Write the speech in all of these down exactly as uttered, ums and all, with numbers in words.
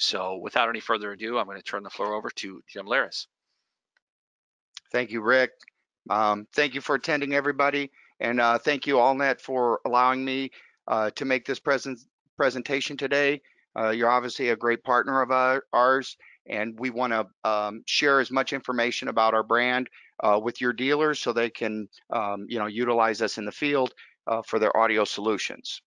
So without any further ado, I'm going to turn the floor over to Jim Laris. Thank you, Rick. Um, thank you for attending, everybody. And uh, thank you, AllNet, for allowing me uh, to make this present presentation today. Uh, you're obviously a great partner of uh, ours, and we want to um, share as much information about our brand uh, with your dealers so they can um, you know, utilize us in the field uh, for their audio solutions.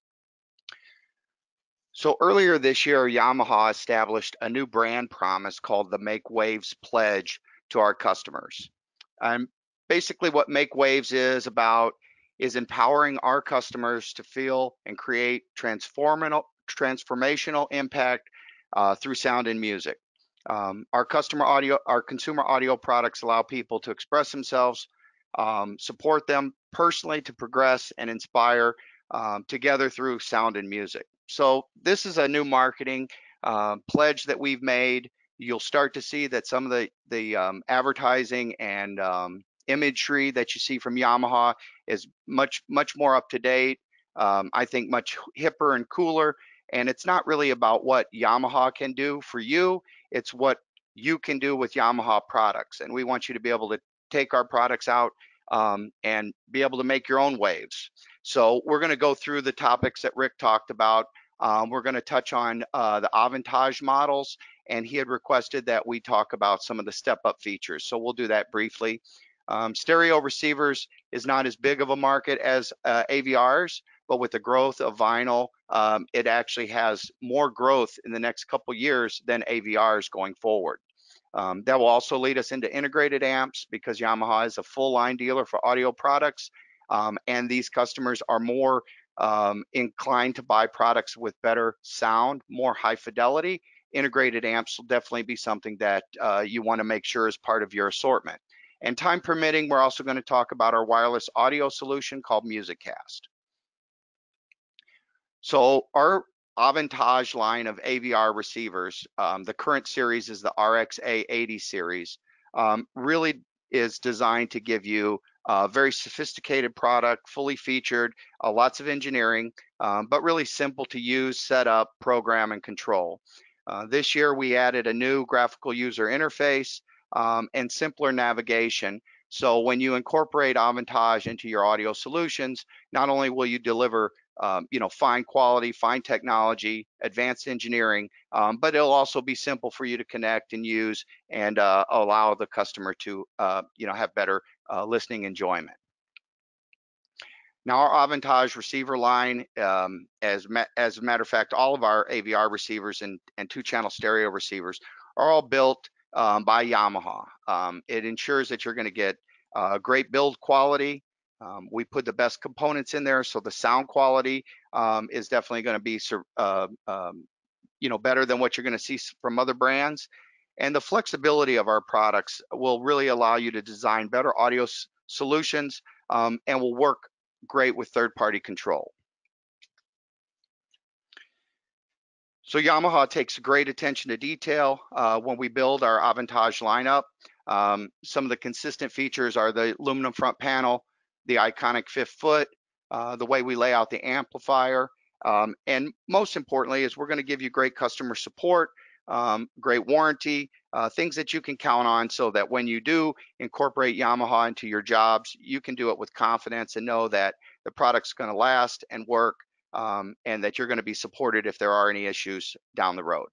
So earlier this year, Yamaha established a new brand promise called the Make Waves Pledge to our customers. And basically what Make Waves is about is empowering our customers to feel and create transformational, transformational impact uh, through sound and music. Um, our customer audio, our consumer audio products allow people to express themselves, um, support them personally to progress and inspire um, together through sound and music. So this is a new marketing uh, pledge that we've made. You'll start to see that some of the, the um, advertising and um, imagery that you see from Yamaha is much, much more up to date. Um, I think much hipper and cooler. And it's not really about what Yamaha can do for you. It's what you can do with Yamaha products. And we want you to be able to take our products out um, and be able to make your own waves. So we're going to go through the topics that Rick talked about. Um, we're going to touch on uh, the Aventage models, and he had requested that we talk about some of the step-up features. So we'll do that briefly. Um, stereo receivers is not as big of a market as uh, A V Rs, but with the growth of vinyl, um, it actually has more growth in the next couple years than A V Rs going forward. Um, that will also lead us into integrated amps because Yamaha is a full line dealer for audio products, um, and these customers are more um, inclined to buy products with better sound, more high fidelity. Integrated amps will definitely be something that uh, you want to make sure is part of your assortment. And time permitting, we're also going to talk about our wireless audio solution called MusicCast. So our Aventage line of A V R receivers, um, the current series is the R X A eighty series, um, really is designed to give you a very sophisticated product, fully featured, uh, lots of engineering, um, but really simple to use, set up, program, and control. Uh, this year we added a new graphical user interface um, and simpler navigation. So when you incorporate Aventage into your audio solutions, not only will you deliver Um, you know, fine quality, fine technology, advanced engineering, um, but it'll also be simple for you to connect and use and uh, allow the customer to, uh, you know, have better uh, listening enjoyment. Now, our Aventage receiver line, um, as, as a matter of fact, all of our A V R receivers and, and two-channel stereo receivers are all built um, by Yamaha. Um, it ensures that you're going to get uh, great build quality. Um, we put the best components in there, so the sound quality um, is definitely going to be, uh, um, you know, better than what you're going to see from other brands. And the flexibility of our products will really allow you to design better audio solutions um, and will work great with third-party control. So Yamaha takes great attention to detail uh, when we build our Aventage lineup. Um, some of the consistent features are the aluminum front panel, the iconic fifth foot, uh, the way we lay out the amplifier, um, and most importantly is we're going to give you great customer support, um, great warranty, uh, things that you can count on so that when you do incorporate Yamaha into your jobs, you can do it with confidence and know that the product's going to last and work, um, and that you're going to be supported if there are any issues down the road.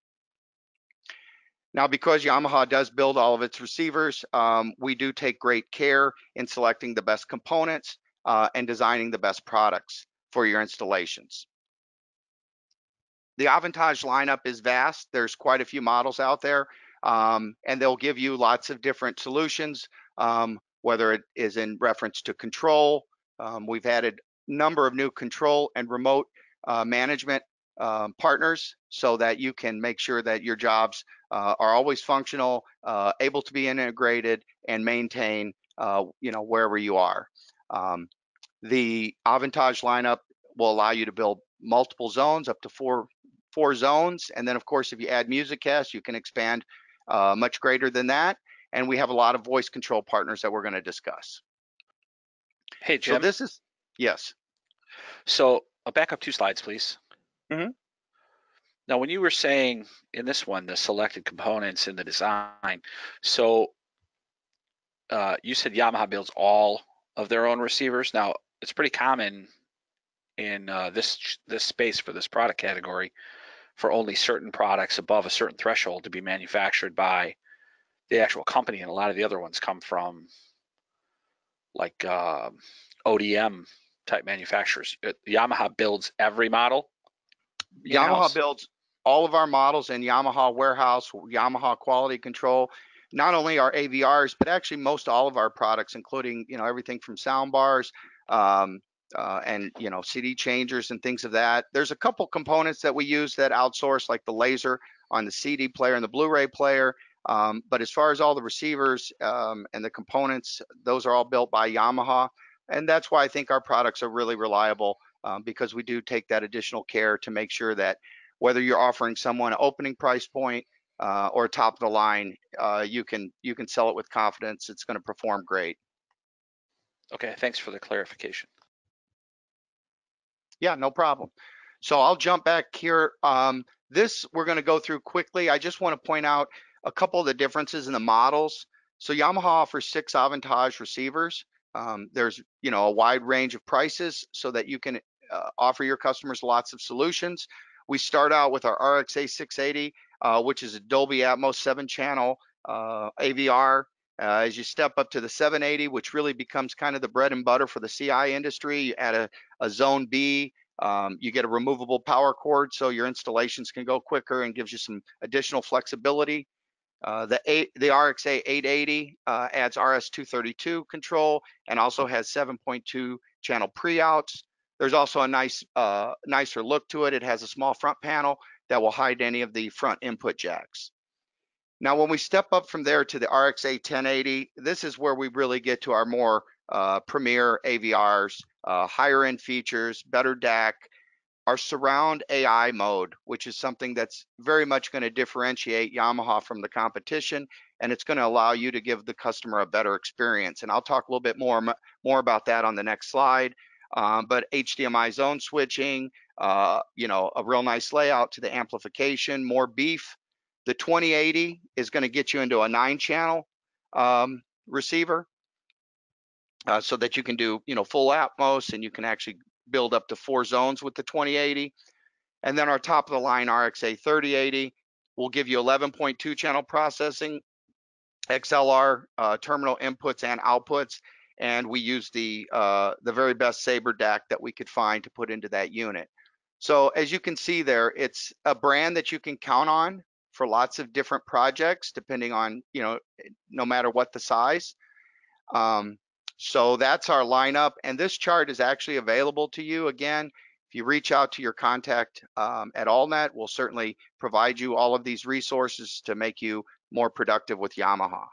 Now, because Yamaha does build all of its receivers, um, we do take great care in selecting the best components uh, and designing the best products for your installations. The Aventage lineup is vast. There's quite a few models out there, um, and they'll give you lots of different solutions, um, whether it is in reference to control. Um, we've added a number of new control and remote uh, management um, partners so that you can make sure that your jobs uh, are always functional, uh, able to be integrated and maintain, uh, you know, wherever you are. Um, the Aventage lineup will allow you to build multiple zones, up to four four zones, and then of course if you add MusicCast, you can expand uh, much greater than that. And we have a lot of voice control partners that we're going to discuss. Hey Jim. So this is yes. So I'll back up two slides, please. Mm-hmm. Now, when you were saying in this one, the selected components in the design, so uh, you said Yamaha builds all of their own receivers. Now, it's pretty common in uh, this this space for this product category for only certain products above a certain threshold to be manufactured by the actual company, and a lot of the other ones come from like uh, O D M type manufacturers. Uh, Yamaha builds every model in Yamaha house. builds all of our models in Yamaha warehouse, Yamaha quality control, not only our A V Rs, but actually most all of our products, including, you know, everything from sound bars, um, uh, and, you know, C D changers and things of that. There's a couple components that we use that outsource, like the laser on the C D player and the Blu-ray player. Um, but as far as all the receivers um, and the components, those are all built by Yamaha. And that's why I think our products are really reliable, um, because we do take that additional care to make sure that whether you're offering someone an opening price point uh, or top of the line, uh, you can you can sell it with confidence. It's going to perform great. Okay, thanks for the clarification. Yeah, no problem. So I'll jump back here. Um, this we're going to go through quickly. I just want to point out a couple of the differences in the models. So Yamaha offers six Aventage receivers. Um, there's, you know, a wide range of prices so that you can uh, offer your customers lots of solutions. We start out with our R X A six eighty, uh, which is a Dolby Atmos seven channel uh, A V R. Uh, as you step up to the seven eighty, which really becomes kind of the bread and butter for the C I industry, you add a, a zone B. Um, you get a removable power cord so your installations can go quicker and gives you some additional flexibility. Uh, the, eight, the R X A eight eighty uh, adds R S two thirty-two control and also has seven point two channel pre-outs. There's also a nice, uh, nicer look to it. It has a small front panel that will hide any of the front input jacks. Now, when we step up from there to the R X A ten eighty, this is where we really get to our more uh, premier A V Rs, uh, higher end features, better D A C, our surround A I mode, which is something that's very much going to differentiate Yamaha from the competition, and it's going to allow you to give the customer a better experience. And I'll talk a little bit more more about that on the next slide. Um, but H D M I zone switching, uh, you know, a real nice layout to the amplification, more beef. The twenty eighty is going to get you into a nine channel um, receiver, uh, so that you can do, you know, full Atmos, and you can actually build up to four zones with the twenty eighty. And then our top of the line R X A thirty eighty will give you eleven point two channel processing, X L R uh, terminal inputs and outputs, and we use the uh, the very best Saber D A C that we could find to put into that unit. So as you can see there, it's a brand that you can count on for lots of different projects, depending on, you know, no matter what the size. Um, so that's our lineup, and this chart is actually available to you. Again, if you reach out to your contact um, at AllNet, we'll certainly provide you all of these resources to make you more productive with Yamaha.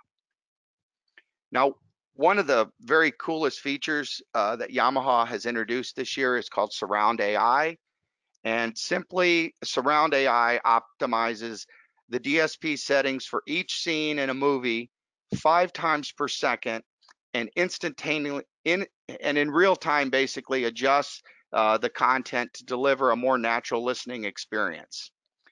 Now, one of the very coolest features uh, that Yamaha has introduced this year is called Surround A I. And simply, Surround A I optimizes the D S P settings for each scene in a movie five times per second, and instantaneously in and in real time basically adjusts uh, the content to deliver a more natural listening experience.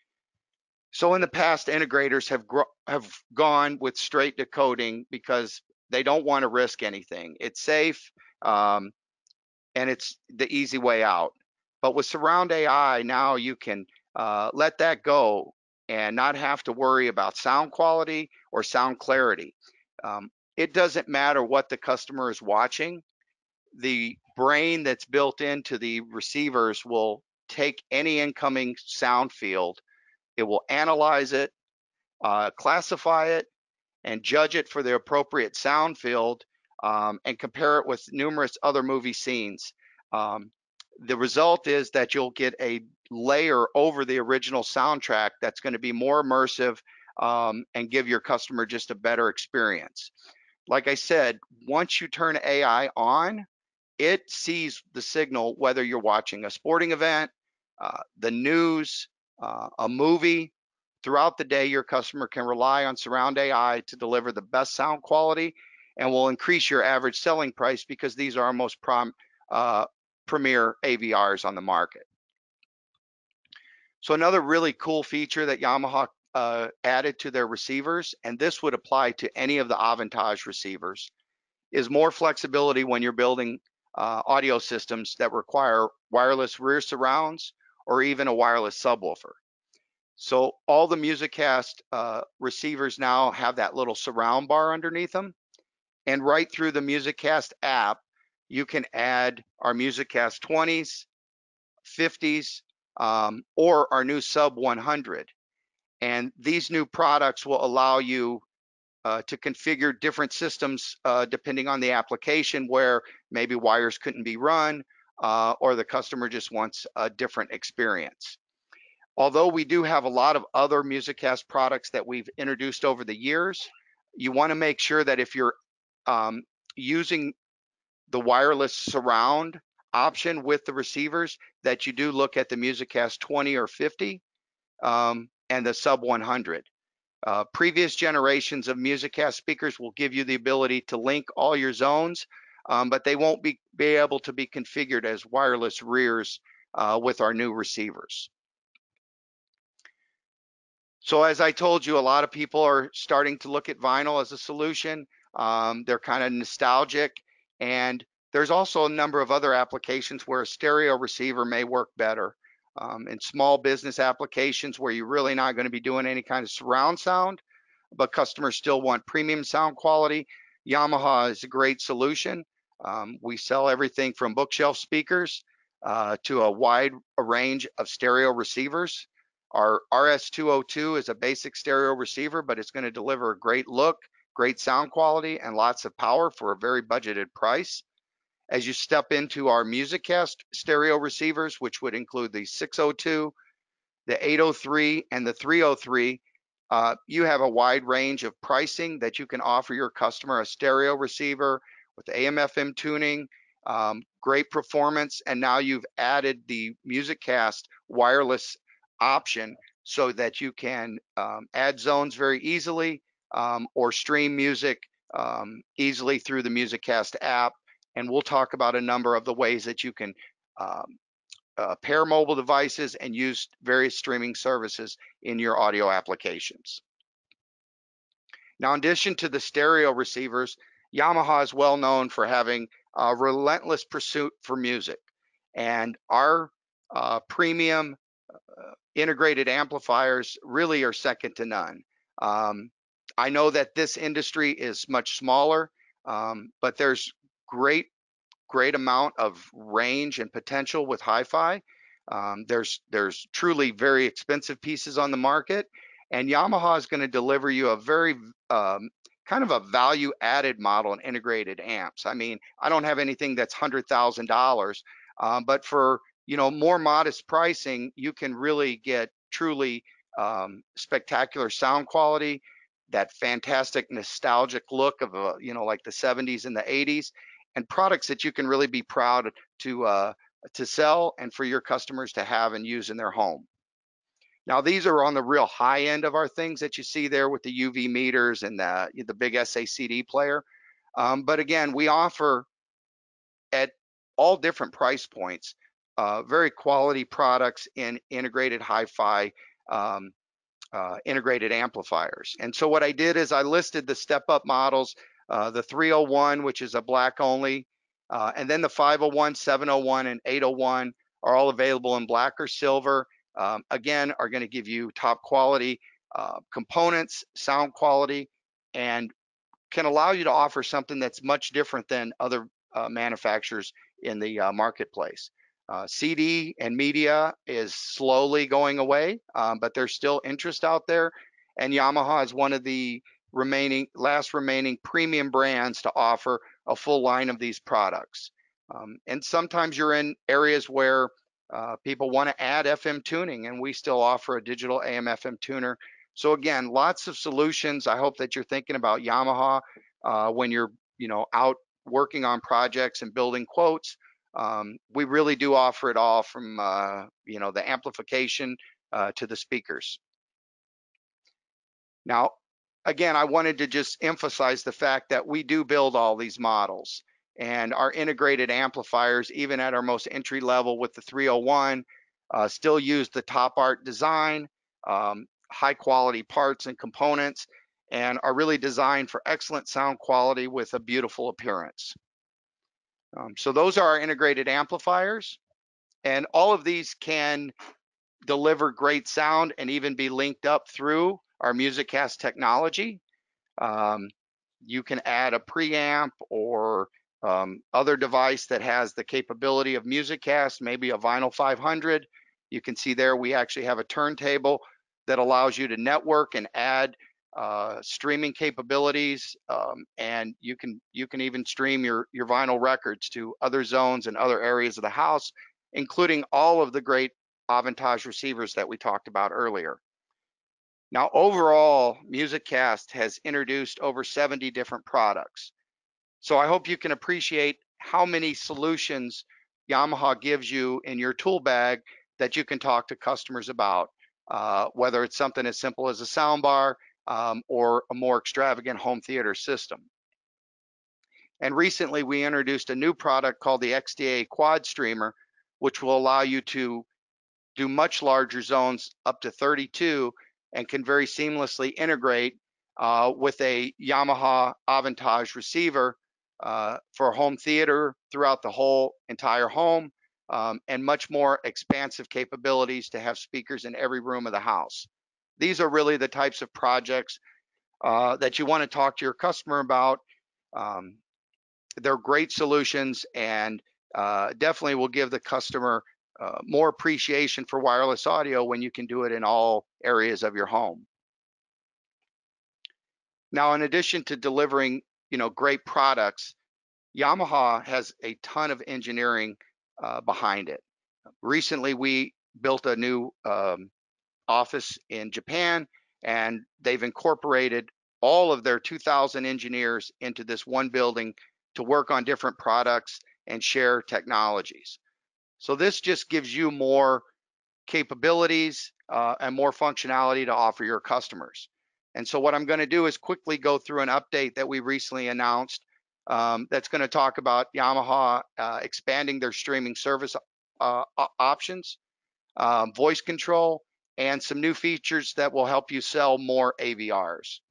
So in the past, integrators have have gone with straight decoding because they don't want to risk anything. It's safe, um, and it's the easy way out. But with Surround A I, now you can uh, let that go and not have to worry about sound quality or sound clarity. Um, it doesn't matter what the customer is watching. The brain that's built into the receivers will take any incoming sound field, it will analyze it, uh, classify it, and judge it for the appropriate sound field, um, and compare it with numerous other movie scenes. Um, the result is that you'll get a layer over the original soundtrack that's going to be more immersive, um, and give your customer just a better experience. Like I said, once you turn A I on, it sees the signal whether you're watching a sporting event, uh, the news, uh, a movie. Throughout the day, your customer can rely on Surround A I to deliver the best sound quality and will increase your average selling price because these are our most prom, uh, premier A V Rs on the market. So another really cool feature that Yamaha uh, added to their receivers, and this would apply to any of the Aventage receivers, is more flexibility when you're building uh, audio systems that require wireless rear surrounds or even a wireless subwoofer. So all the MusicCast uh, receivers now have that little surround bar underneath them, and right through the MusicCast app, you can add our MusicCast twenties, fifties, um, or our new Sub one hundred. And these new products will allow you uh, to configure different systems uh, depending on the application, where maybe wires couldn't be run uh, or the customer just wants a different experience. Although we do have a lot of other MusicCast products that we've introduced over the years, you want to make sure that if you're um, using the wireless surround option with the receivers, that you do look at the MusicCast twenty or fifty um, and the Sub one hundred. Uh, previous generations of MusicCast speakers will give you the ability to link all your zones, um, but they won't be, be able to be configured as wireless rears uh, with our new receivers. So as I told you, a lot of people are starting to look at vinyl as a solution. Um, they're kind of nostalgic, and there's also a number of other applications where a stereo receiver may work better. Um, in small business applications where you're really not going to be doing any kind of surround sound, but customers still want premium sound quality, Yamaha is a great solution. Um, we sell everything from bookshelf speakers uh, to a wide range of stereo receivers. Our R S two oh two is a basic stereo receiver, but it's going to deliver a great look, great sound quality, and lots of power for a very budgeted price. As you step into our MusicCast stereo receivers, which would include the six oh two, the eight oh three, and the three oh three, uh, you have a wide range of pricing that you can offer your customer: a stereo receiver with A M F M tuning, um, great performance, and now you've added the MusicCast wireless option so that you can um, add zones very easily um, or stream music um, easily through the MusicCast app. And we'll talk about a number of the ways that you can um, uh, pair mobile devices and use various streaming services in your audio applications. Now, in addition to the stereo receivers, Yamaha is well known for having a relentless pursuit for music. And our uh, premium uh, integrated amplifiers really are second to none. Um, I know that this industry is much smaller, um, but there's great great amount of range and potential with hi-fi. Um, there's there's truly very expensive pieces on the market, and Yamaha is going to deliver you a very um, kind of a value-added model in integrated amps. I mean, I don't have anything that's one hundred thousand dollars, um, but for you know more modest pricing, you can really get truly um, spectacular sound quality, that fantastic nostalgic look of a, you know like the seventies and the eighties, and products that you can really be proud to uh, to sell and for your customers to have and use in their home. Now, these are on the real high end of our things that you see there with the U V meters and the, the big S A C D player. Um, but again, we offer at all different price points, uh, very quality products in integrated hi-fi um, uh, integrated amplifiers. And so what I did is I listed the step-up models, uh, the three oh one, which is a black only, uh, and then the five oh one, seven oh one, and eight oh one are all available in black or silver. Um, again, are going to give you top quality uh, components, sound quality, and can allow you to offer something that's much different than other uh, manufacturers in the uh, marketplace. Uh, C D and media is slowly going away, um, but there's still interest out there. And Yamaha is one of the remaining, last remaining premium brands to offer a full line of these products. Um, and sometimes you're in areas where uh, people want to add F M tuning, and we still offer a digital A M F M tuner. So again, lots of solutions. I hope that you're thinking about Yamaha uh, when you're, you know, out working on projects and building quotes. Um, we really do offer it all, from uh, you know the amplification uh, to the speakers. Now, again, I wanted to just emphasize the fact that we do build all these models, and our integrated amplifiers, even at our most entry level with the three oh one, uh, still use the top art design, um, high quality parts and components, and are really designed for excellent sound quality with a beautiful appearance. Um, so those are our integrated amplifiers, and all of these can deliver great sound and even be linked up through our MusicCast technology. Um, you can add a preamp or um, other device that has the capability of MusicCast, maybe a Vinyl five hundred. You can see there we actually have a turntable that allows you to network and add uh, streaming capabilities, um, and you can you can even stream your your vinyl records to other zones and other areas of the house, including all of the great Aventage receivers that we talked about earlier. Now, overall, MusicCast has introduced over seventy different products. So I hope you can appreciate how many solutions Yamaha gives you in your tool bag that you can talk to customers about, uh, whether it's something as simple as a soundbar um, or a more extravagant home theater system. And recently we introduced a new product called the X D A Quad Streamer, which will allow you to do much larger zones up to thirty-two and can very seamlessly integrate uh, with a Yamaha Aventage receiver uh, for home theater throughout the whole entire home, um, and much more expansive capabilities to have speakers in every room of the house. These are really the types of projects uh, that you want to talk to your customer about. Um, they're great solutions, and uh, definitely will give the customer uh, more appreciation for wireless audio when you can do it in all areas of your home. Now, in addition to delivering, you know, great products, Yamaha has a ton of engineering uh, behind it. Recently, we built a new um, office in Japan, and they've incorporated all of their two thousand engineers into this one building to work on different products and share technologies. So this just gives you more capabilities uh, and more functionality to offer your customers. And so what I'm going to do is quickly go through an update that we recently announced um, that's going to talk about Yamaha uh, expanding their streaming service uh, options, um, voice control, and some new features that will help you sell more A V Rs.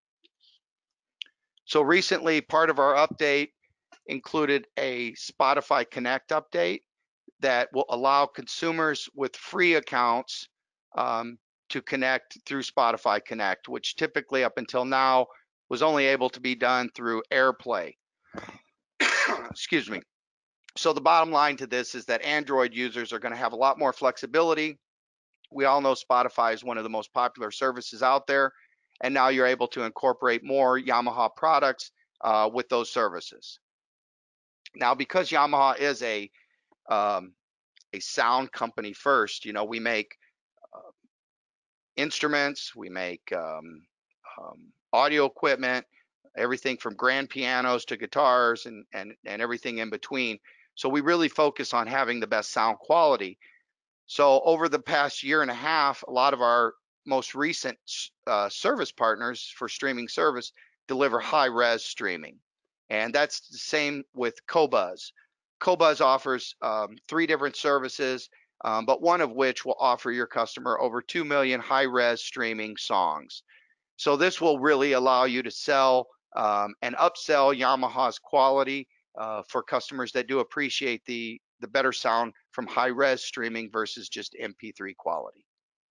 So recently, part of our update included a Spotify Connect update that will allow consumers with free accounts um, to connect through Spotify Connect, which typically up until now was only able to be done through AirPlay. Excuse me. So the bottom line to this is that Android users are going to have a lot more flexibility. We all know Spotify is one of the most popular services out there, and now you're able to incorporate more Yamaha products uh, with those services. Now, because Yamaha is a um, a sound company first, you know, we make uh, instruments, we make um, um, audio equipment, everything from grand pianos to guitars and, and, and everything in between. So we really focus on having the best sound quality. So over the past year and a half, a lot of our most recent uh, service partners for streaming service deliver high res streaming. And that's the same with Qobuz. Qobuz offers um, three different services, um, but one of which will offer your customer over two million high res streaming songs. So this will really allow you to sell um, and upsell Yamaha's quality uh, for customers that do appreciate the, the better sound from high res streaming versus just M P three quality.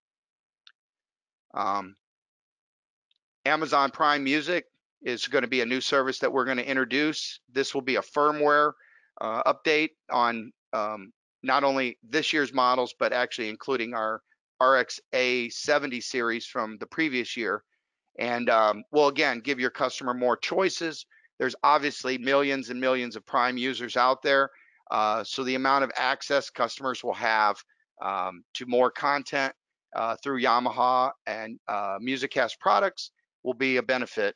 Um, Amazon Prime Music is going to be a new service that we're going to introduce. This will be a firmware uh, update on um, not only this year's models, but actually including our R X A seventy series from the previous year. And um, will again give your customer more choices. There's obviously millions and millions of Prime users out there. Uh, so the amount of access customers will have um, to more content uh, through Yamaha and uh, MusicCast products will be a benefit.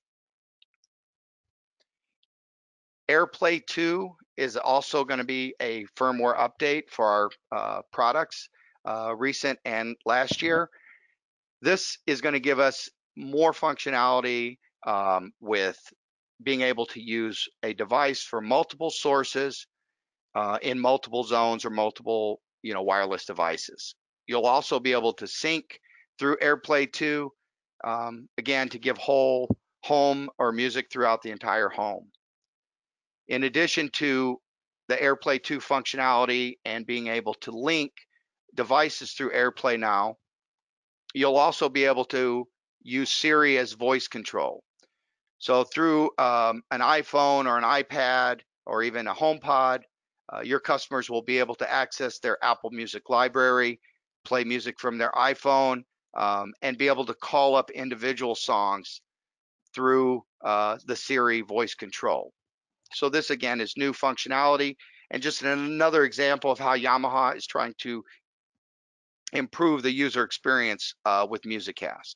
AirPlay two is also going to be a firmware update for our uh, products, uh, recent and last year. This is going to give us more functionality um, with being able to use a device for multiple sources uh, in multiple zones or multiple you know, wireless devices. You'll also be able to sync through AirPlay two, um, again, to give whole home or music throughout the entire home. In addition to the AirPlay two functionality and being able to link devices through AirPlay now, you'll also be able to use Siri as voice control. So through um, an iPhone or an iPad or even a HomePod, uh, your customers will be able to access their Apple Music library, play music from their iPhone, um, and be able to call up individual songs through uh, the Siri voice control. So this again is new functionality and just another example of how Yamaha is trying to improve the user experience uh, with MusicCast.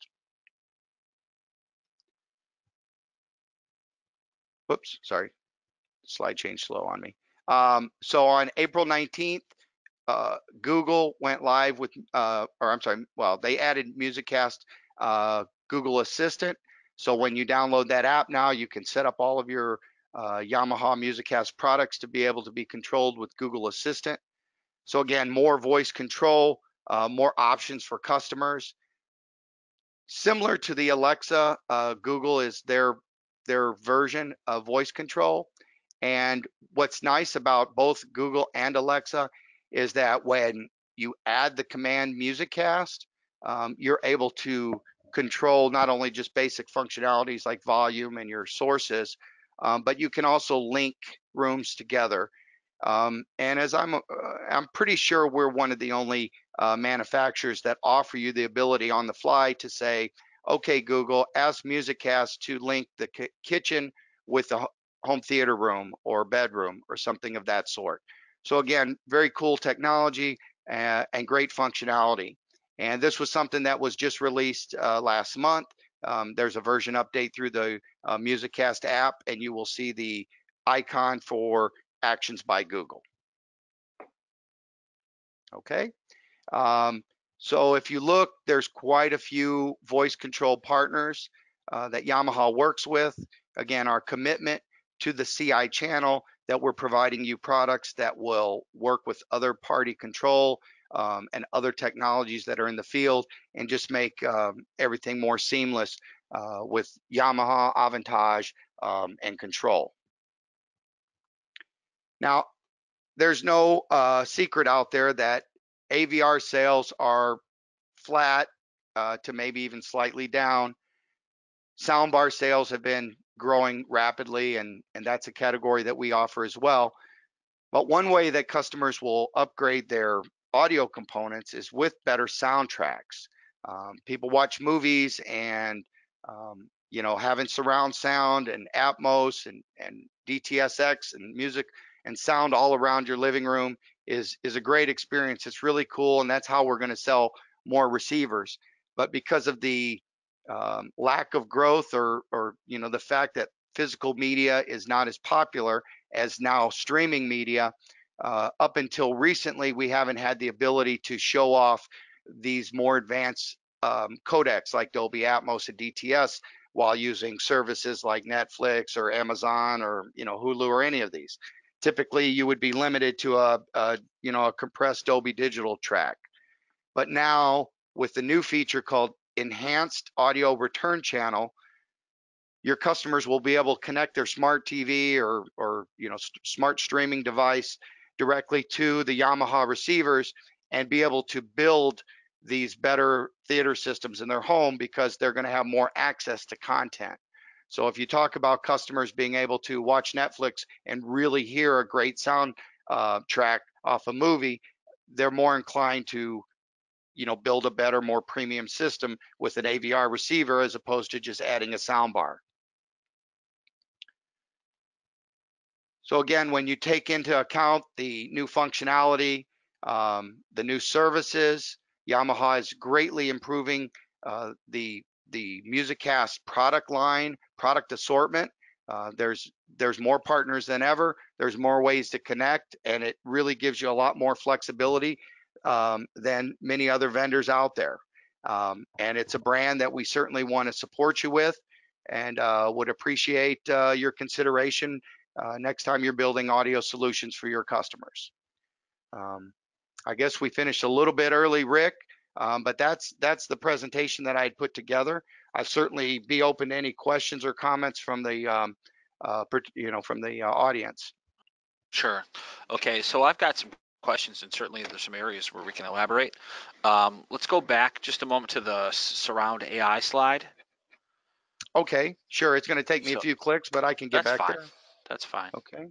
Whoops, sorry, slide changed slow on me. Um, so on April nineteenth, uh, Google went live with, uh, or I'm sorry, well, they added MusicCast uh, Google Assistant. So when you download that app now, you can set up all of your uh, Yamaha MusicCast products to be able to be controlled with Google Assistant. So again, more voice control, uh, more options for customers. Similar to the Alexa, uh, Google is their their version of voice control. And what's nice about both Google and Alexa is that when you add the command MusicCast, um, you're able to control not only just basic functionalities like volume and your sources, um, but you can also link rooms together. Um, and as I'm, uh, I'm pretty sure we're one of the only uh, manufacturers that offer you the ability on the fly to say, okay, Google, ask MusicCast to link the kitchen with the home theater room or bedroom or something of that sort. So again, very cool technology uh, and great functionality. And this was something that was just released uh, last month. Um, there's a version update through the uh, MusicCast app, and you will see the icon for Actions by Google. Okay. Um, so if you look, there's quite a few voice control partners uh, that Yamaha works with. Again, our commitment to the C I channel that we're providing you products that will work with other party control um, and other technologies that are in the field and just make um, everything more seamless uh, with Yamaha Aventage um, and control. Now, there's no uh, secret out there that A V R sales are flat uh, to maybe even slightly down. Soundbar sales have been growing rapidly, and, and that's a category that we offer as well. But one way that customers will upgrade their audio components is with better soundtracks. Um, people watch movies and um, you know, having surround sound and Atmos and, and D T S X and music and sound all around your living room is is a great experience. It's really cool, and that's how we're going to sell more receivers. But because of the um, lack of growth, or or you know, the fact that physical media is not as popular as now streaming media, uh, up until recently, we haven't had the ability to show off these more advanced um, codecs like Dolby Atmos and D T S while using services like Netflix or Amazon or you know, Hulu or any of these. Typically, you would be limited to a, a you know, a compressed Dolby Digital track. But now with the new feature called Enhanced Audio Return Channel, your customers will be able to connect their smart T V or, or you know, smart streaming device directly to the Yamaha receivers and be able to build these better theater systems in their home because they're going to have more access to content. So if you talk about customers being able to watch Netflix and really hear a great sound uh, track off a movie, they're more inclined to, you know, build a better, more premium system with an A V R receiver as opposed to just adding a soundbar. So again, when you take into account the new functionality, um, the new services, Yamaha is greatly improving uh, the the MusicCast product line, product assortment. Uh, there's there's more partners than ever. There's more ways to connect, and it really gives you a lot more flexibility um, than many other vendors out there. Um, and it's a brand that we certainly want to support you with, and uh, would appreciate uh, your consideration uh, next time you're building audio solutions for your customers. Um, I guess we finished a little bit early, Rick, um, but that's that's the presentation that I had put together. I'd certainly be open to any questions or comments from the um, uh, you know from the uh, audience. Sure. Okay, so I've got some questions, and certainly there's some areas where we can elaborate. Um, let's go back just a moment to the surround A I slide. Okay, sure. It's going to take me a So few clicks, but I can get that's back fine. there. That's fine. Okay.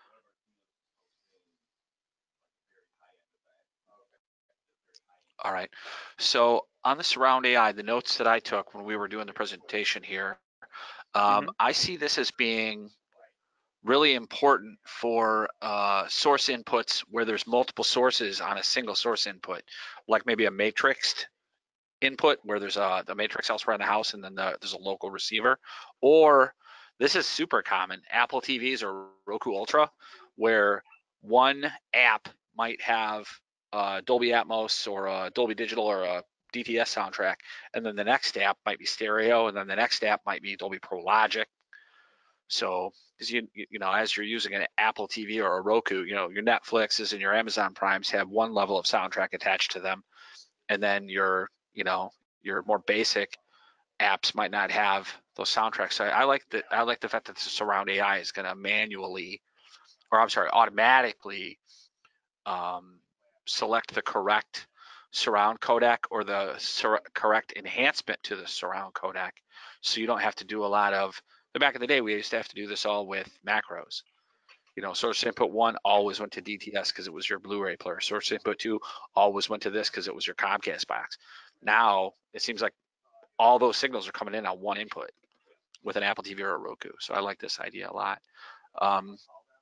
All right. So on the surround A I, the notes that I took when we were doing the presentation here, um, Hmm. I see this as being really important for uh, source inputs where there's multiple sources on a single source input, like maybe a matrixed input where there's a the matrix elsewhere in the house and then the, there's a local receiver. Or this is super common, Apple T Vs or Roku Ultra, where one app might have uh, Dolby Atmos or a Dolby Digital or a D T S soundtrack, and then the next app might be stereo, and then the next app might be Dolby Pro Logic. So, as you you know, as you're using an Apple T V or a Roku, you know, your Netflixes and your Amazon Primes have one level of soundtrack attached to them, and then your you know your more basic apps might not have those soundtracks. So I like that. I like the fact that the surround A I is going to manually, or I'm sorry, automatically um, select the correct surround codec or the sur- correct enhancement to the surround codec, so you don't have to do a lot of. Back in the day, we used to have to do this all with macros. You know, source input one always went to D T S because it was your Blu-ray player. Source input two always went to this because it was your Comcast box. Now it seems like all those signals are coming in on one input with an Apple T V or a Roku. So I like this idea a lot. Um,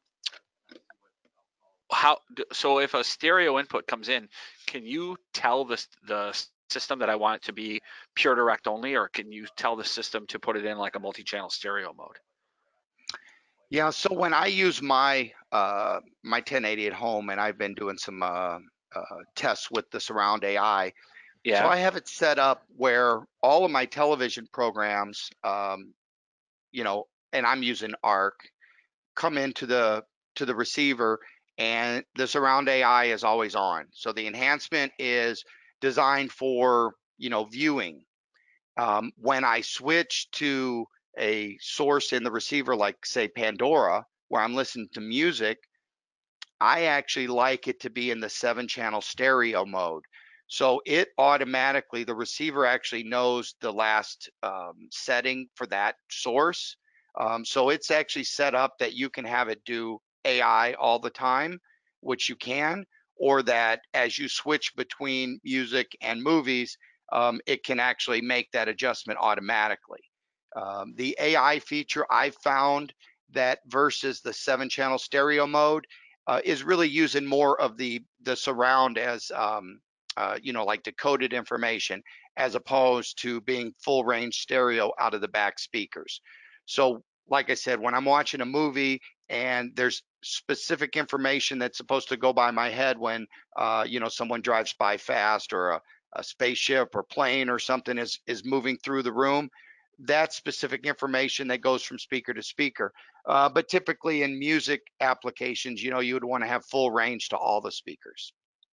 how so if a stereo input comes in, can you tell the the system that I want it to be pure direct only, or can you tell the system to put it in like a multi-channel stereo mode? Yeah. So when I use my uh, my ten eighty at home, and I've been doing some uh, uh, tests with the Surround A I, so Yeah. I have it set up where all of my television programs, um, you know, and I'm using ARC, come into the to the receiver, and the surround A I is always on. So the enhancement is designed for, you know, viewing. Um, when I switch to a source in the receiver, like say Pandora, where I'm listening to music, I actually like it to be in the seven channel stereo mode. So it automatically, the receiver actually knows the last um, setting for that source. Um, so it's actually set up that you can have it do A I all the time, which you can, or that as you switch between music and movies, um, it can actually make that adjustment automatically. Um, the A I feature I found that versus the seven channel stereo mode uh, is really using more of the the surround as um, uh, you know, like decoded information, as opposed to being full range stereo out of the back speakers. So like I said, when I'm watching a movie and there's specific information that's supposed to go by my head when uh, you know, someone drives by fast, or a, a spaceship or plane or something is is moving through the room, that specific information that goes from speaker to speaker. Uh, but typically in music applications, you know, you would want to have full range to all the speakers.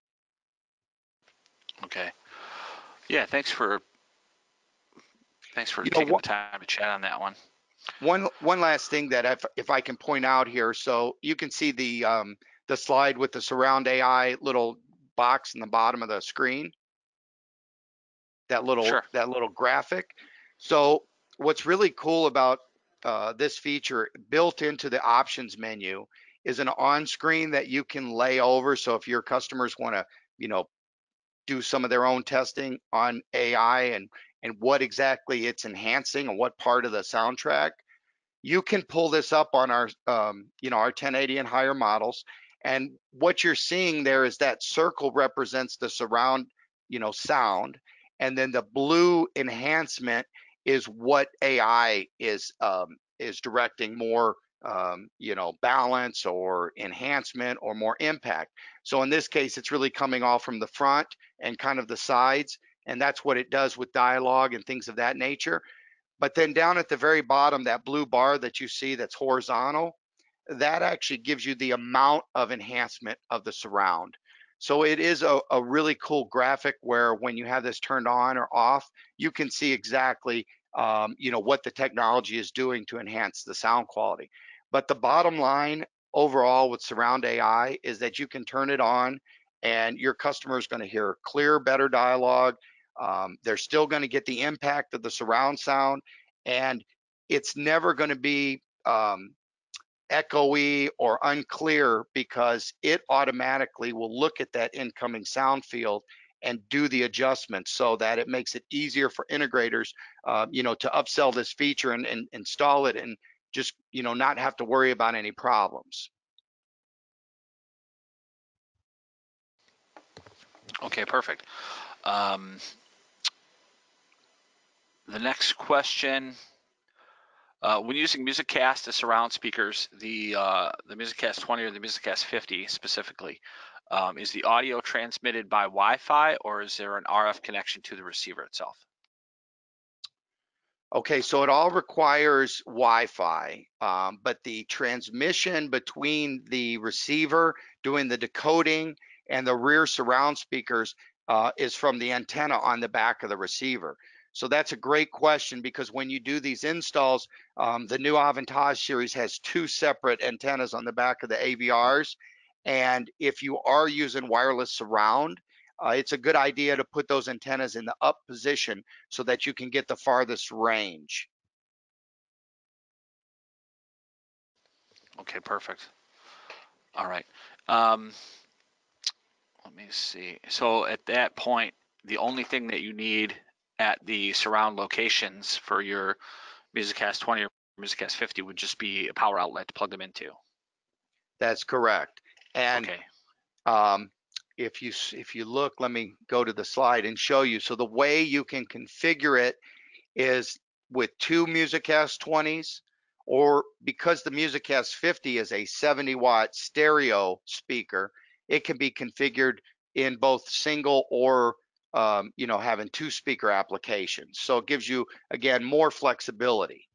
Okay. Yeah. Thanks for thanks for You know, taking one the time to chat on that one. one one last thing that if if I can point out here, so you can see the um, the slide with the surround A I little box in the bottom of the screen, that little Sure. that little graphic. So what's really cool about uh, this feature built into the options menu is an on screen that you can lay over. So if your customers want to, you know, do some of their own testing on A I and and what exactly it's enhancing and what part of the soundtrack, you can pull this up on our um, you know, our ten eighty and higher models, and what you're seeing there is that circle represents the surround, you know, sound, and then the blue enhancement is what A I is um, is directing more, um, you know, balance or enhancement or more impact. So in this case, it's really coming all from the front and kind of the sides, and that's what it does with dialogue and things of that nature. But then down at the very bottom, that blue bar that you see that's horizontal, that actually gives you the amount of enhancement of the surround. So it is a, a really cool graphic where when you have this turned on or off, you can see exactly um, you know what the technology is doing to enhance the sound quality. But the bottom line overall with Surround A I is that you can turn it on and your customer is going to hear clear, better dialogue. Um, they're still going to get the impact of the surround sound, and it's never going to be um, echoey or unclear because it automatically will look at that incoming sound field and do the adjustments so that it makes it easier for integrators, uh, you know, to upsell this feature and, and install it and just, you know, not have to worry about any problems. Okay, perfect. Um, the next question. Uh, when using MusicCast as surround speakers, the uh, the MusicCast twenty or the MusicCast fifty specifically, um, is the audio transmitted by Wi-Fi or is there an R F connection to the receiver itself? Okay, so it all requires Wi-Fi, um, but the transmission between the receiver doing the decoding and the rear surround speakers uh, is from the antenna on the back of the receiver. So that's a great question because when you do these installs, um, the new Aventage series has two separate antennas on the back of the A V Rs. And if you are using wireless surround, uh, it's a good idea to put those antennas in the up position so that you can get the farthest range. Okay, perfect. All right. Um, let me see. So at that point, the only thing that you need at the surround locations for your MusicCast twenty or MusicCast fifty would just be a power outlet to plug them into. That's correct. And Okay. um, if you if you look, let me go to the slide and show you. So the way you can configure it is with two MusicCast twenties, or because the MusicCast fifty is a seventy watt stereo speaker, it can be configured in both single or um, you know having two speaker applications. So it gives you again more flexibility.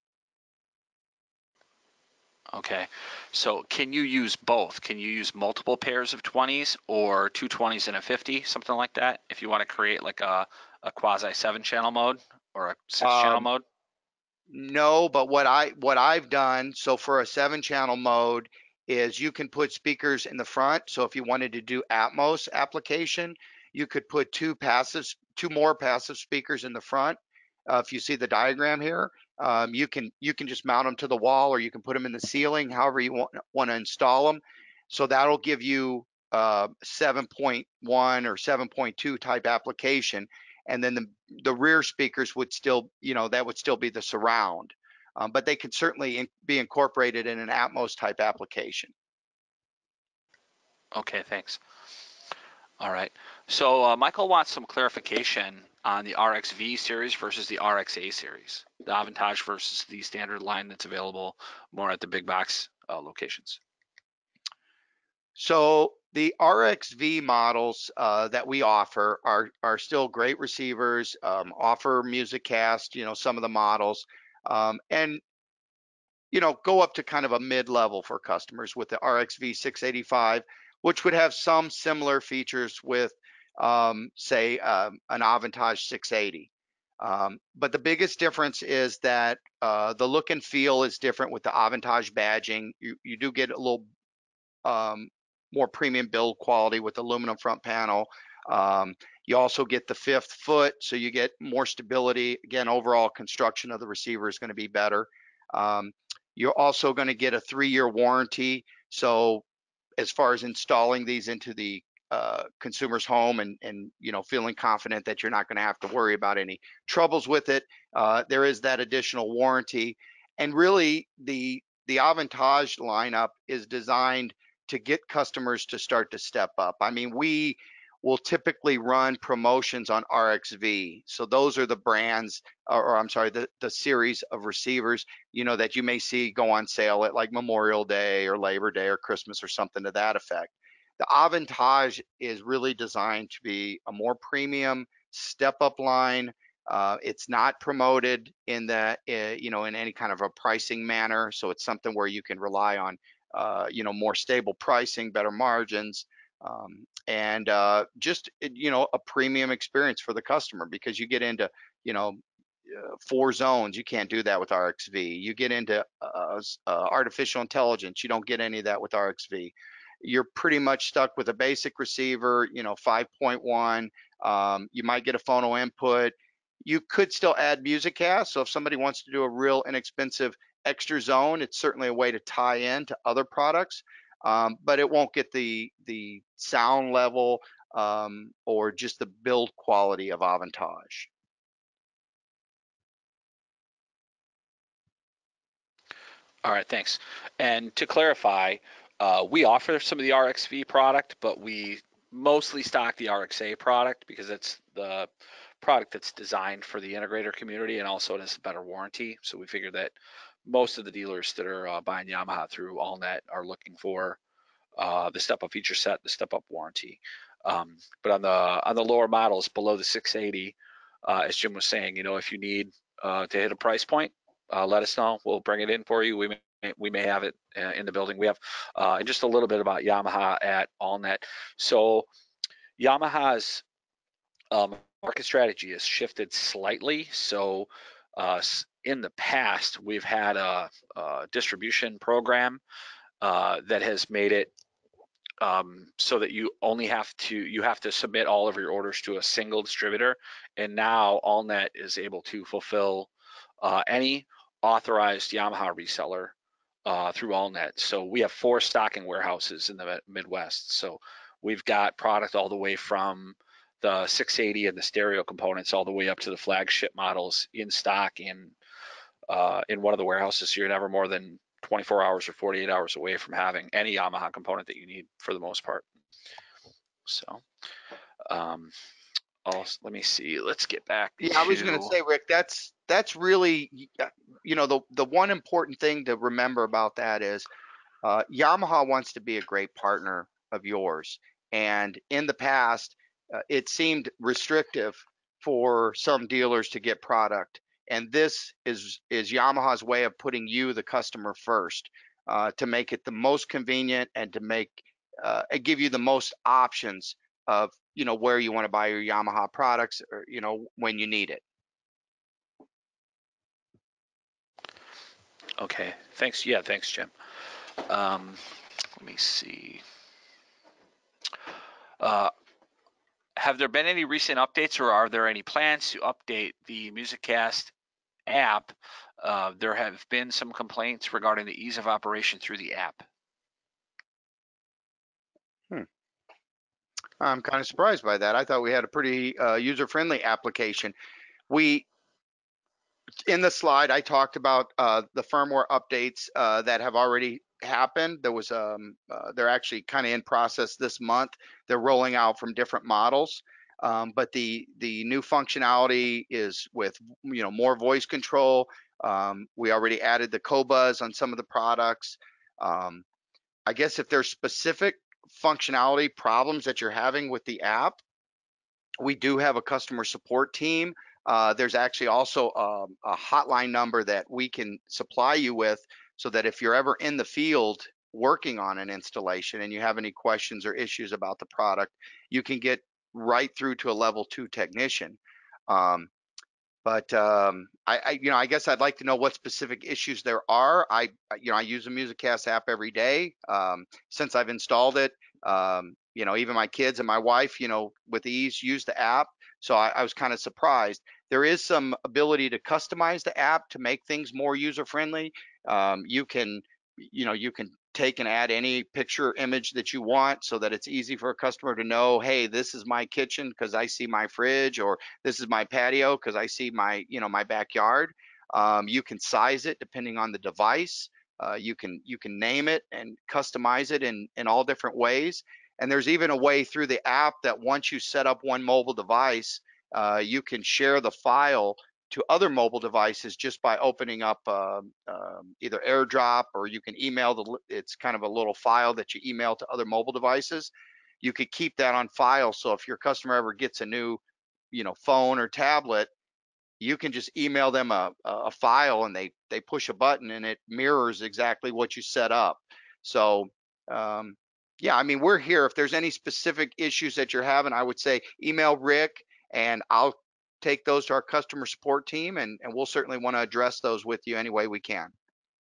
Okay. So can you use both? Can you use multiple pairs of twenties or two twenties and a fifty, something like that, if you want to create like a, a quasi seven channel mode or a six channel Um, mode? No, but what I what I've done, so for a seven channel mode is you can put speakers in the front. So if you wanted to do Atmos application, you could put two passive, two more passive speakers in the front. Uh, if you see the diagram here, um, you can you can just mount them to the wall or you can put them in the ceiling, however you want want to install them. So that'll give you uh, seven point one or seven point two type application, and then the the rear speakers would still, you know, that would still be the surround, um, but they could certainly in, be incorporated in an Atmos type application. Okay, thanks. All right. So uh, Michael wants some clarification on the R X V series versus the R X A series, the Avantage versus the standard line that's available more at the big box uh, locations. So the R X V models uh, that we offer are are still great receivers. Um, offer MusicCast, you know, some of the models, um, and you know, go up to kind of a mid-level for customers with the R X V six eighty-five, which would have some similar features with, um, say, um, an Avantage six eighty. Um, but the biggest difference is that uh, the look and feel is different with the Avantage badging. You you do get a little um, more premium build quality with aluminum front panel. Um, you also get the fifth foot, so you get more stability. Again, overall construction of the receiver is going to be better. Um, you're also going to get a three-year warranty. So as far as installing these into the uh, consumer's home and and you know feeling confident that you're not going to have to worry about any troubles with it, uh, there is that additional warranty. And really, the the Avantage lineup is designed to get customers to start to step up. I mean, we will typically run promotions on R X V. So those are the brands, or, or I'm sorry, the, the series of receivers, you know, that you may see go on sale at like Memorial Day or Labor Day or Christmas or something to that effect. The Avantage is really designed to be a more premium step up line. Uh, it's not promoted in the, uh, you know, in any kind of a pricing manner. So it's something where you can rely on, uh, you know, more stable pricing, better margins. um, and uh, just you know a premium experience for the customer, because you get into you know uh, four zones. You can't do that with R X V. You get into uh, uh, artificial intelligence. You don't get any of that with R X V. You're pretty much stuck with a basic receiver, you know, five point one. Um, you might get a phono input. You could still add MusicCast. So if somebody wants to do a real inexpensive extra zone, it's certainly a way to tie in to other products. Um, but it won't get the the sound level um, or just the build quality of Avantage. All right, thanks. And to clarify, uh, we offer some of the R X V product, but we mostly stock the R X A product because it's the product that's designed for the integrator community, and also it has a better warranty. So we figured that most of the dealers that are uh, buying Yamaha through AllNet are looking for uh, the step-up feature set, the step-up warranty. Um, but on the on the lower models below the six eighty, uh, as Jim was saying, you know, if you need uh, to hit a price point, uh, let us know. We'll bring it in for you. We may we may have it uh, in the building. We have uh, and just a little bit about Yamaha at AllNet. So Yamaha's um, market strategy has shifted slightly. So uh, in the past, we've had a, a distribution program uh, that has made it um, so that you only have to you have to submit all of your orders to a single distributor, and now AllNet is able to fulfill uh, any authorized Yamaha reseller uh, through AllNet. So we have four stocking warehouses in the Midwest. So we've got product all the way from the six eighty and the stereo components all the way up to the flagship models in stock in uh, in one of the warehouses. So you're never more than twenty-four hours or forty-eight hours away from having any Yamaha component that you need for the most part. So, um, I'll, let me see. Let's get back Yeah, I was going to to. say, Rick, that's that's really, uh, you know, the the one important thing to remember about that is uh, Yamaha wants to be a great partner of yours. And in the past, uh, it seemed restrictive for some dealers to get product. And this is is Yamaha's way of putting you, the customer, first, uh, to make it the most convenient and to make uh, give you the most options of you know where you want to buy your Yamaha products, or you know when you need it. Okay. Thanks. Yeah. Thanks, Jim. Um, let me see. Uh, have there been any recent updates, or are there any plans to update the MusicCast app? Uh, there have been some complaints regarding the ease of operation through the app. Hmm. I'm kind of surprised by that. I thought we had a pretty uh, user-friendly application. We in the slide, I talked about uh, the firmware updates uh, that have already happened. There was um, uh, they're actually kind of in process this month. They're rolling out from different models, um, but the the new functionality is with you know more voice control. Um, we already added the Cobuzz on some of the products. Um, I guess if there's specific functionality problems that you're having with the app, we do have a customer support team. Uh, there's actually also um, a hotline number that we can supply you with, so that if you're ever in the field working on an installation and you have any questions or issues about the product, you can get right through to a level two technician. Um, but um, I, I, you know, I guess I'd like to know what specific issues there are. I, you know, I use the MusicCast app every day um, since I've installed it. Um, you know, even my kids and my wife, you know, with ease use the app. So I, I was kind of surprised. There is some ability to customize the app to make things more user friendly. Um, you can, you know, you can take and add any picture image that you want, so that it's easy for a customer to know, hey, this is my kitchen because I see my fridge, or this is my patio because I see my, you know, my backyard. Um, you can size it depending on the device. Uh, you can you can name it and customize it in in all different ways. And there's even a way through the app that once you set up one mobile device, uh, you can share the file to other mobile devices just by opening up uh, um, either AirDrop, or you can email the. It's kind of a little file that you email to other mobile devices. You could keep that on file, so if your customer ever gets a new, you know, phone or tablet, you can just email them a, a file, and they they push a button and it mirrors exactly what you set up. So um, Yeah, I mean, we're here. If there's any specific issues that you're having, I would say email Rick and I'll take those to our customer support team and, and we'll certainly want to address those with you any way we can.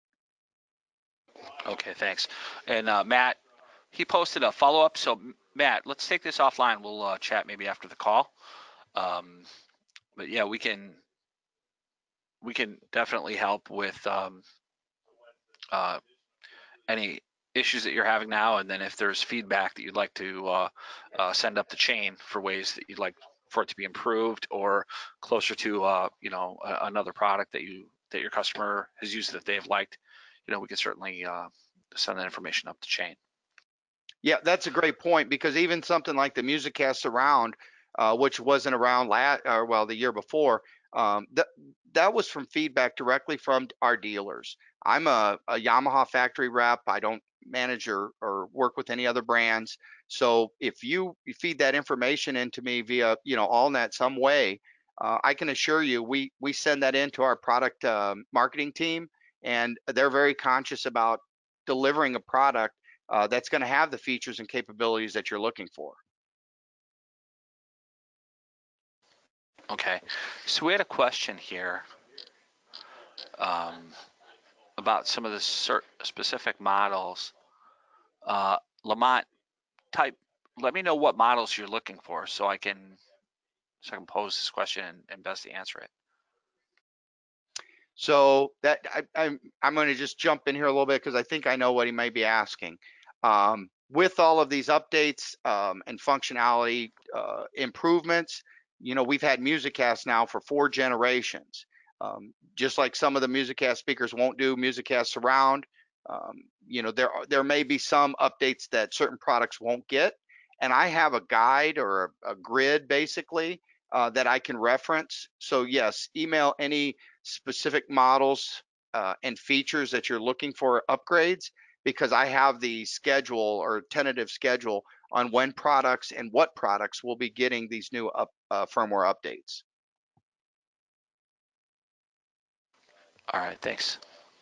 Okay, thanks. And uh, Matt, he posted a follow up. So Matt, let's take this offline. We'll uh, chat maybe after the call. Um, but yeah, we can we can definitely help with um, uh, any issues that you're having now, and then if there's feedback that you'd like to uh, uh, send up the chain for ways that you'd like for it to be improved or closer to uh, you know a, another product that you that your customer has used that they've liked, you know, we can certainly uh, send that information up the chain. Yeah, that's a great point because even something like the MusicCast Surround, uh, which wasn't around last or well the year before, um, that that was from feedback directly from our dealers. I'm a, a Yamaha factory rep. I don't manage or, or work with any other brands. So if you, you feed that information into me via you know AllNet some way, uh, I can assure you we we send that into our product um marketing team, and they're very conscious about delivering a product uh, that's going to have the features and capabilities that you're looking for. Okay, so we had a question here um, about some of the cert- specific models. Uh, Lamont, type. Let me know what models you're looking for, so I can so I can pose this question and, and best answer it. So that I, I'm I'm going to just jump in here a little bit because I think I know what he may be asking. Um, with all of these updates um, and functionality uh, improvemements, you know, we've had MusicCast now for four generations. Um, just like some of the MusicCast speakers won't do MusicCast Surround, um, you know, there there may be some updates that certain products won't get, and I have a guide or a, a grid basically uh, that I can reference. So yes, email any specific models uh, and features that you're looking for upgrades because I have the schedule or tentative schedule on when products and what products will be getting these new up, uh, firmware updates. All right, thanks.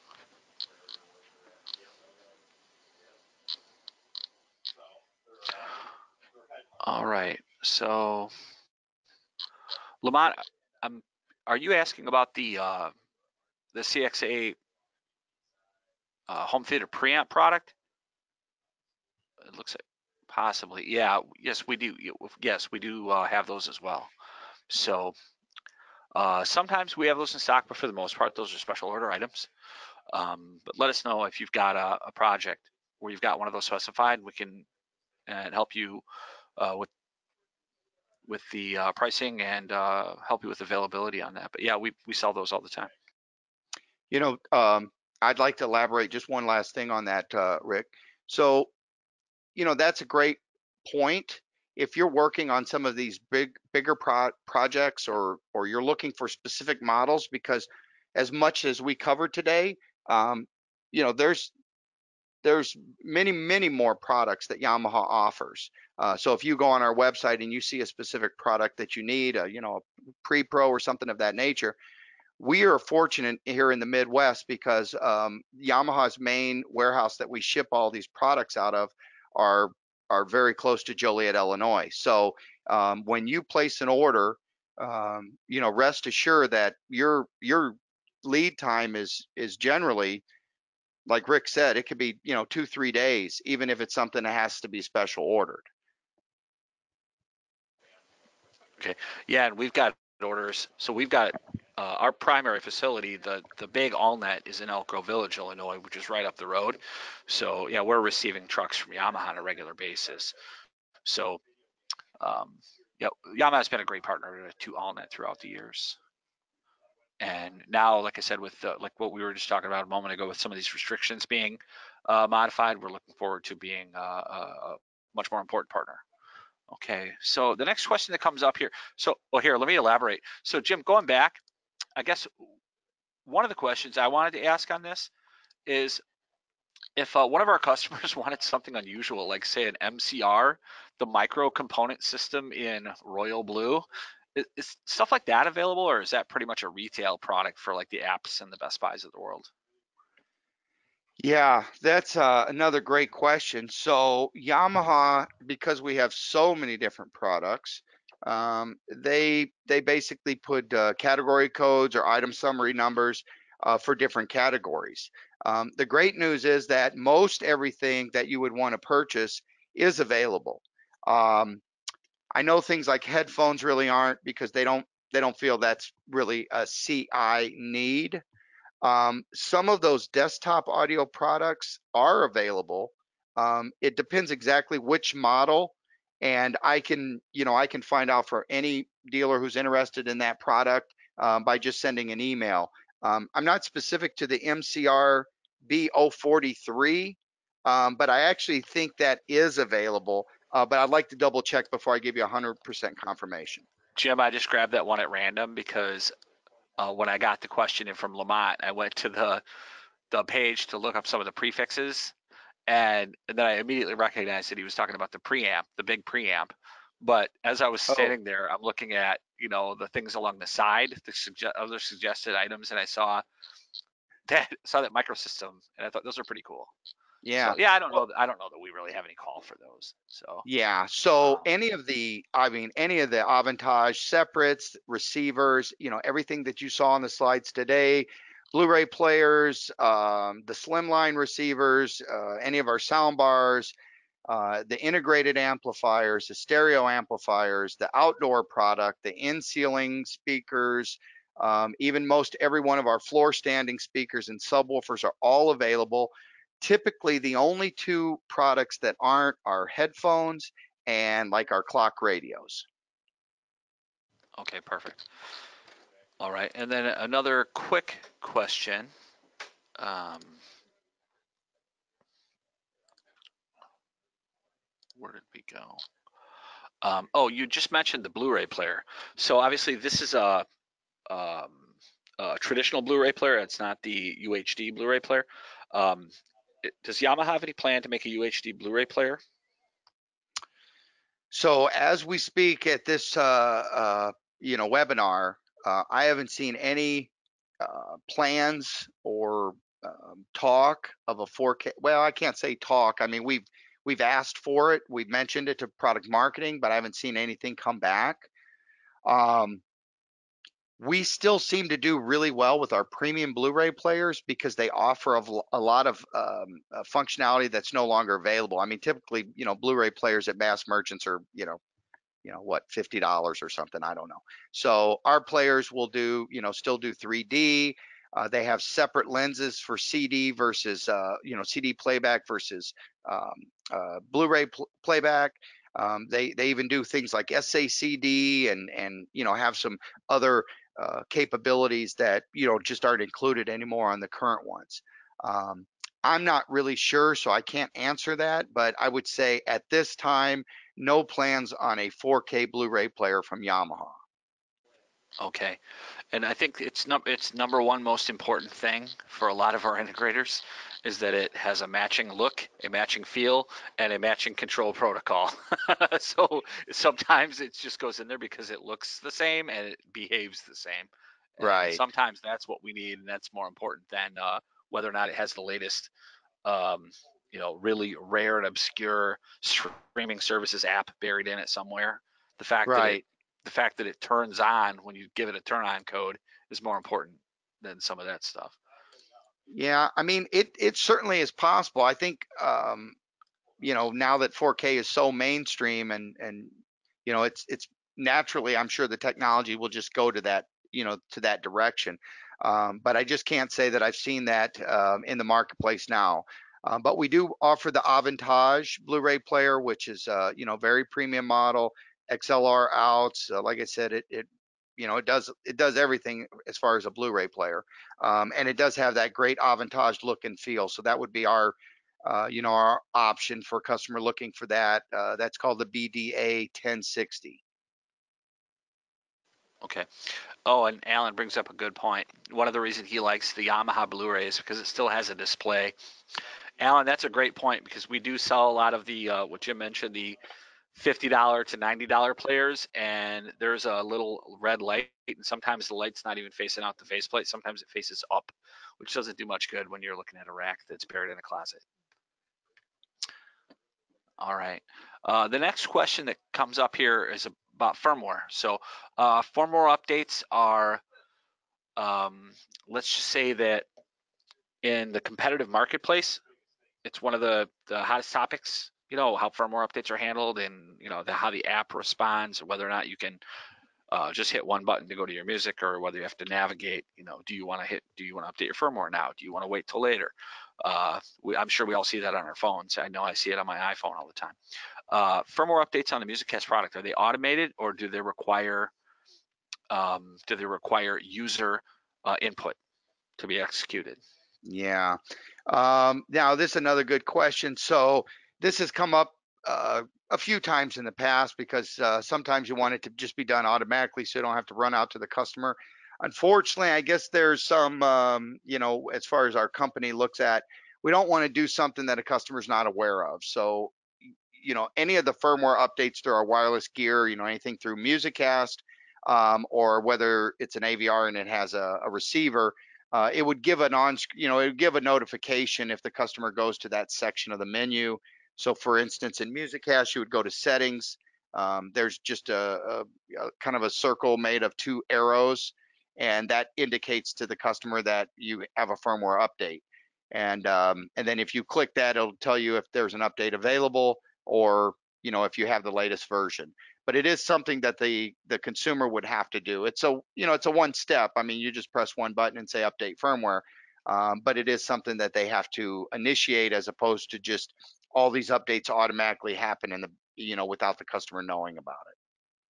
All right, so Lamont, um, are you asking about the uh, the C X A uh, home theater preamp product? It looks like possibly, yeah. Yes, we do. Yes, we do uh, have those as well. So uh, sometimes we have those in stock, but for the most part, those are special order items. Um, but let us know if you've got a, a project where you've got one of those specified. We can and help you uh, with with the uh, pricing and uh, help you with availability on that. But yeah, we we sell those all the time. You know, um, I'd like to elaborate just one last thing on that, uh, Rick. So, you know, that's a great point. If you're working on some of these big, bigger pro projects, or or you're looking for specific models, because as much as we covered today, um, you know, there's there's many, many more products that Yamaha offers. Uh, so if you go on our website and you see a specific product that you need, a, you know, a pre-pro or something of that nature, we are fortunate here in the Midwest because um, Yamaha's main warehouse that we ship all these products out of are are very close to Joliet, Illinois. So um, when you place an order, um, you know, rest assured that your your lead time is is generally, like Rick said, it could be, you know, two, three days, even if it's something that has to be special ordered. Okay. Yeah, and we've got orders. So we've got uh, our primary facility, the the big AllNet is in Elk Grove Village, Illinois, which is right up the road. So yeah, we're receiving trucks from Yamaha on a regular basis. So um, yeah, Yamaha's been a great partner to AllNet throughout the years. And now, like I said, with the, like what we were just talking about a moment ago, with some of these restrictions being uh, modified, we're looking forward to being uh, a, a much more important partner. Okay, so the next question that comes up here. So, well, here, let me elaborate. So, Jim, going back, I guess one of the questions I wanted to ask on this is if uh, one of our customers wanted something unusual, like say an M C R, the micro component system in royal blue, is, is stuff like that available, or is that pretty much a retail product for like the apps and the Best Buys of the world? Yeah, that's uh, another great question. So Yamaha, because we have so many different products, um, they they basically put uh, category codes or item summary numbers uh, for different categories. Um, the great news is that most everything that you would want to purchase is available. Um, I know things like headphones really aren't because they don't they don't feel that's really a C I need. Um, some of those desktop audio products are available. Um, it depends exactly which model, and I can, you know, I can find out for any dealer who's interested in that product um, by just sending an email. Um, I'm not specific to the M C R B zero forty-three, um, but I actually think that is available. Uh, but I'd like to double check before I give you one hundred percent confirmation. Jim, I just grabbed that one at random because uh, when I got the question in from Lamont, I went to the the page to look up some of the prefixes, and, and then I immediately recognized that he was talking about the preamp, the big preamp. But as I was Oh, standing there, I'm looking at you know the things along the side, the suge- other suggested items, and I saw that saw that microsystem, and I thought those are pretty cool. yeah. So yeah, I don't Well, know. I don't know that we really have any call for those. So yeah, so um, any of the, I mean, any of the Avantage separates, receivers, you know, everything that you saw on the slides today, Blu-ray players, um, the slimline receivers, uh, any of our sound bars, uh, the integrated amplifiers, the stereo amplifiers, the outdoor product, the in-ceiling speakers, um, even most every one of our floor standing speakers and subwoofers are all available. Typically, the only two products that aren't are headphones and like our clock radios. okay, perfect. All right, and then another quick question. Um, where did we go? Um, oh, you just mentioned the Blu-ray player. So obviously, this is a, um, a traditional Blu-ray player. It's not the U H D Blu-ray player. Um, it- does Yamaha have any plan to make a U H D Blu-ray player? So as we speak at this, uh, uh, you know, webinar, uh, I haven't seen any uh, plans or um, talk of a four K. Well, I can't say talk. I mean, we've we've asked for it. We've mentioned it to product marketing, but I haven't seen anything come back. Um, we still seem to do really well with our premium Blu-ray players because they offer a, a lot of um, uh, functionality that's no longer available. I mean, typically, you know, Blu-ray players at mass merchants are, you know, you know what, fifty dollars or something, I don't know. So our players will do, you know, still do three D. Uh, they have separate lenses for C D versus uh, you know, C D playback versus um, uh, Blu-ray pl- playback. Um, they they even do things like S A C D and and you know, have some other uh, capabilities that, you know, just aren't included anymore on the current ones. Um, I'm not really sure, so I can't answer that, but I would say at this time, no plans on a four K Blu-ray player from Yamaha. Okay, and I think it's num it's number one most important thing for a lot of our integrators is that it has a matching look, a matching feel, and a matching control protocol. So sometimes it just goes in there because it looks the same and it behaves the same. And Right, sometimes that's what we need, and that's more important than uh, whether or not it has the latest, um, you know, really rare and obscure streaming services app buried in it somewhere. The fact that it right. the fact that it turns on when you give it a turn on code is more important than some of that stuff. Yeah, I mean, it it certainly is possible. I think um, you know, now that four K is so mainstream and and you know, it's it's naturally, I'm sure the technology will just go to that, you know, to that direction. Um, but I just can't say that I've seen that um, in the marketplace now. Uh, but we do offer the Avantage Blu-ray player, which is uh, you know, very premium model, X L R outs. Uh, like I said, it it you know, it does it does everything as far as a Blu-ray player, um, and it does have that great Avantage look and feel. So that would be our uh, you know, our option for customer looking for that. Uh, that's called the B D A ten sixty. Okay. Oh, and Alan brings up a good point. One of the reasons he likes the Yamaha Blu-ray is because it still has a display. Alan, that's a great point because we do sell a lot of the uh, what Jim mentioned, the fifty dollar to ninety dollar players, and there's a little red light, and sometimes the light's not even facing out the faceplate. Sometimes it faces up, which doesn't do much good when you're looking at a rack that's buried in a closet. All right. Uh, the next question that comes up here is about firmware. So uh, firmware updates are, um, let's just say that in the competitive marketplace, it's one of the, the hottest topics. You know how firmware updates are handled, and you know the, how the app responds, whether or not you can uh, just hit one button to go to your music, or whether you have to navigate. You know, do you want to hit? Do you want to update your firmware now? Do you want to wait till later? Uh, we, I'm sure we all see that on our phones. I know I see it on my iPhone all the time. Uh, firmware updates on the MusicCast product, are they automated, or do they require um, do they require user uh, input to be executed? Yeah. Um, now, this is another good question. So this has come up uh, a few times in the past because uh, sometimes you want it to just be done automatically so you don't have to run out to the customer. Unfortunately, I guess there's some, um, you know, as far as our company looks at, we don't want to do something that a customer's not aware of. So, you know, any of the firmware updates through our wireless gear, you know, anything through MusicCast, um, or whether it's an A V R and it has a, a receiver, uh, it would give an on, you know, it would give a notification if the customer goes to that section of the menu. So, for instance, in MusicCast, you would go to settings. Um, there's just a, a, a kind of a circle made of two arrows, and that indicates to the customer that you have a firmware update. And um, and then if you click that, it'll tell you if there's an update available, or you know if you have the latest version. But it is something that the the consumer would have to do. It's a you know it's a one step. I mean, you just press one button and say update firmware, um, but it is something that they have to initiate, as opposed to just all these updates automatically happen in the you know without the customer knowing about it.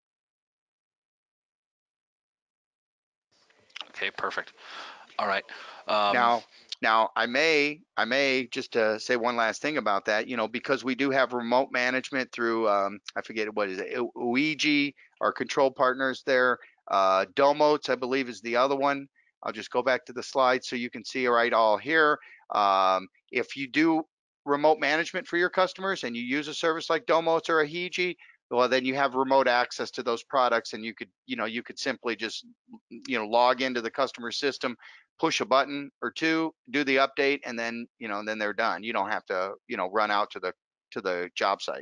Okay, perfect. All right. Um, Now, now I may, I may just to say one last thing about that, you know, because we do have remote management through, um, I forget what is it, Ouija, our control partners there. Uh, Domotes, I believe, is the other one. I'll just go back to the slide so you can see right all here. Um, if you do remote management for your customers and you use a service like Domotes or a Hiji, well, then you have remote access to those products, and you could, you know, you could simply just, you know, log into the customer system, push a button or two, do the update, and then you know, and then they're done. You don't have to, you know, run out to the to the job site.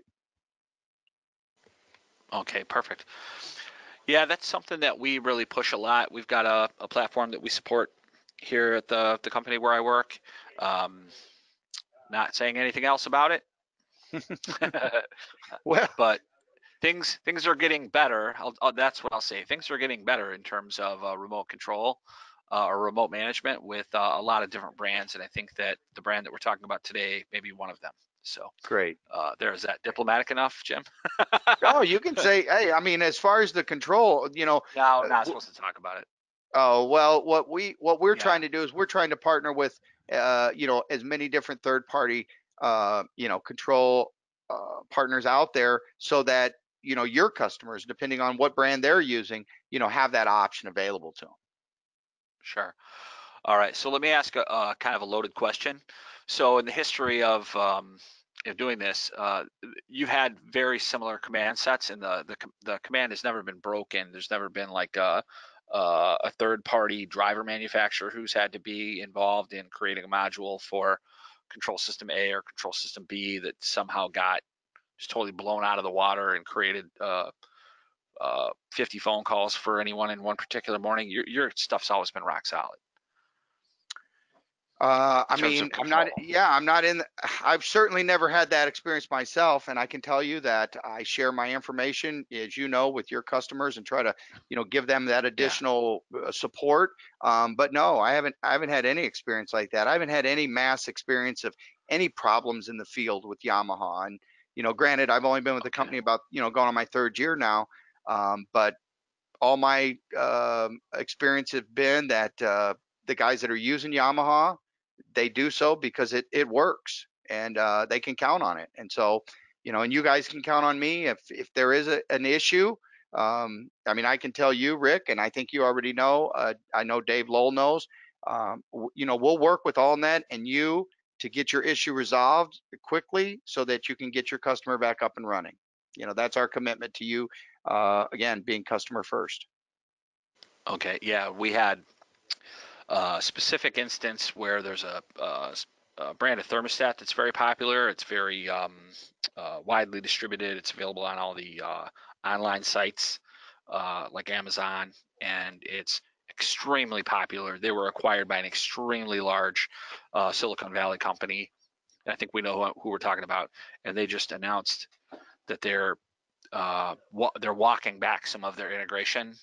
okay, perfect. Yeah, that's something that we really push a lot. We've got a, a platform that we support here at the the company where I work. Um, Not saying anything else about it, Well, but things things are getting better. I'll, I'll, that's what I'll say. Things are getting better in terms of uh, remote control uh, or remote management with uh, a lot of different brands, and I think that the brand that we're talking about today may be one of them. So great. uh, there's that. Diplomatic enough, Jim? Oh, you can say, hey, I mean, as far as the control, you know, No, uh, I'm not w- supposed to talk about it. oh well, what we what we're Yeah. trying to do is we're trying to partner with, uh, you know, as many different third party, uh, you know, control uh, partners out there, so that you know your customers, depending on what brand they're using, you know, have that option available to them. Sure. All right. So let me ask a, a kind of a loaded question. So in the history of um, of doing this, uh, you've had very similar command sets, and the, the the command has never been broken. There's never been like a a, a third party driver manufacturer who's had to be involved in creating a module for control system A or control system B that somehow got just totally blown out of the water and created uh, uh, fifty phone calls for anyone in one particular morning. Your your stuff's always been rock solid Uh, in I terms mean, of I'm not, control. yeah, I'm not in, the- I've certainly never had that experience myself. And I can tell you that I share my information, as you know, with your customers and try to, you know, give them that Yeah. additional uh, support. Um, but no, I haven't, I haven't had any experience like that. I haven't had any mass experience of any problems in the field with Yamaha. And, you know, granted, I've only been with the Okay. company about, you know, going on my third year now. Um, but all my um experience have been that uh, the guys that are using Yamaha, they do so because it it works, and uh, they can count on it. And so, you know, and you guys can count on me if if there is a, an issue. Um, I mean, I can tell you, Rick, and I think you already know. Uh, I know Dave Lowell knows. Um, w- you know, we'll work with AllNet and you to get your issue resolved quickly so that you can get your customer back up and running. you know, that's our commitment to you. Uh, again, being customer first. Okay, yeah, we had a specific instance where there's a, a, a brand of thermostat that's very popular. It's very um, uh, widely distributed. It's available on all the uh, online sites uh, like Amazon, and it's extremely popular. They were acquired by an extremely large uh, Silicon Valley company. I think we know who we're talking about, and they just announced that they're uh, wa- they're walking back some of their integration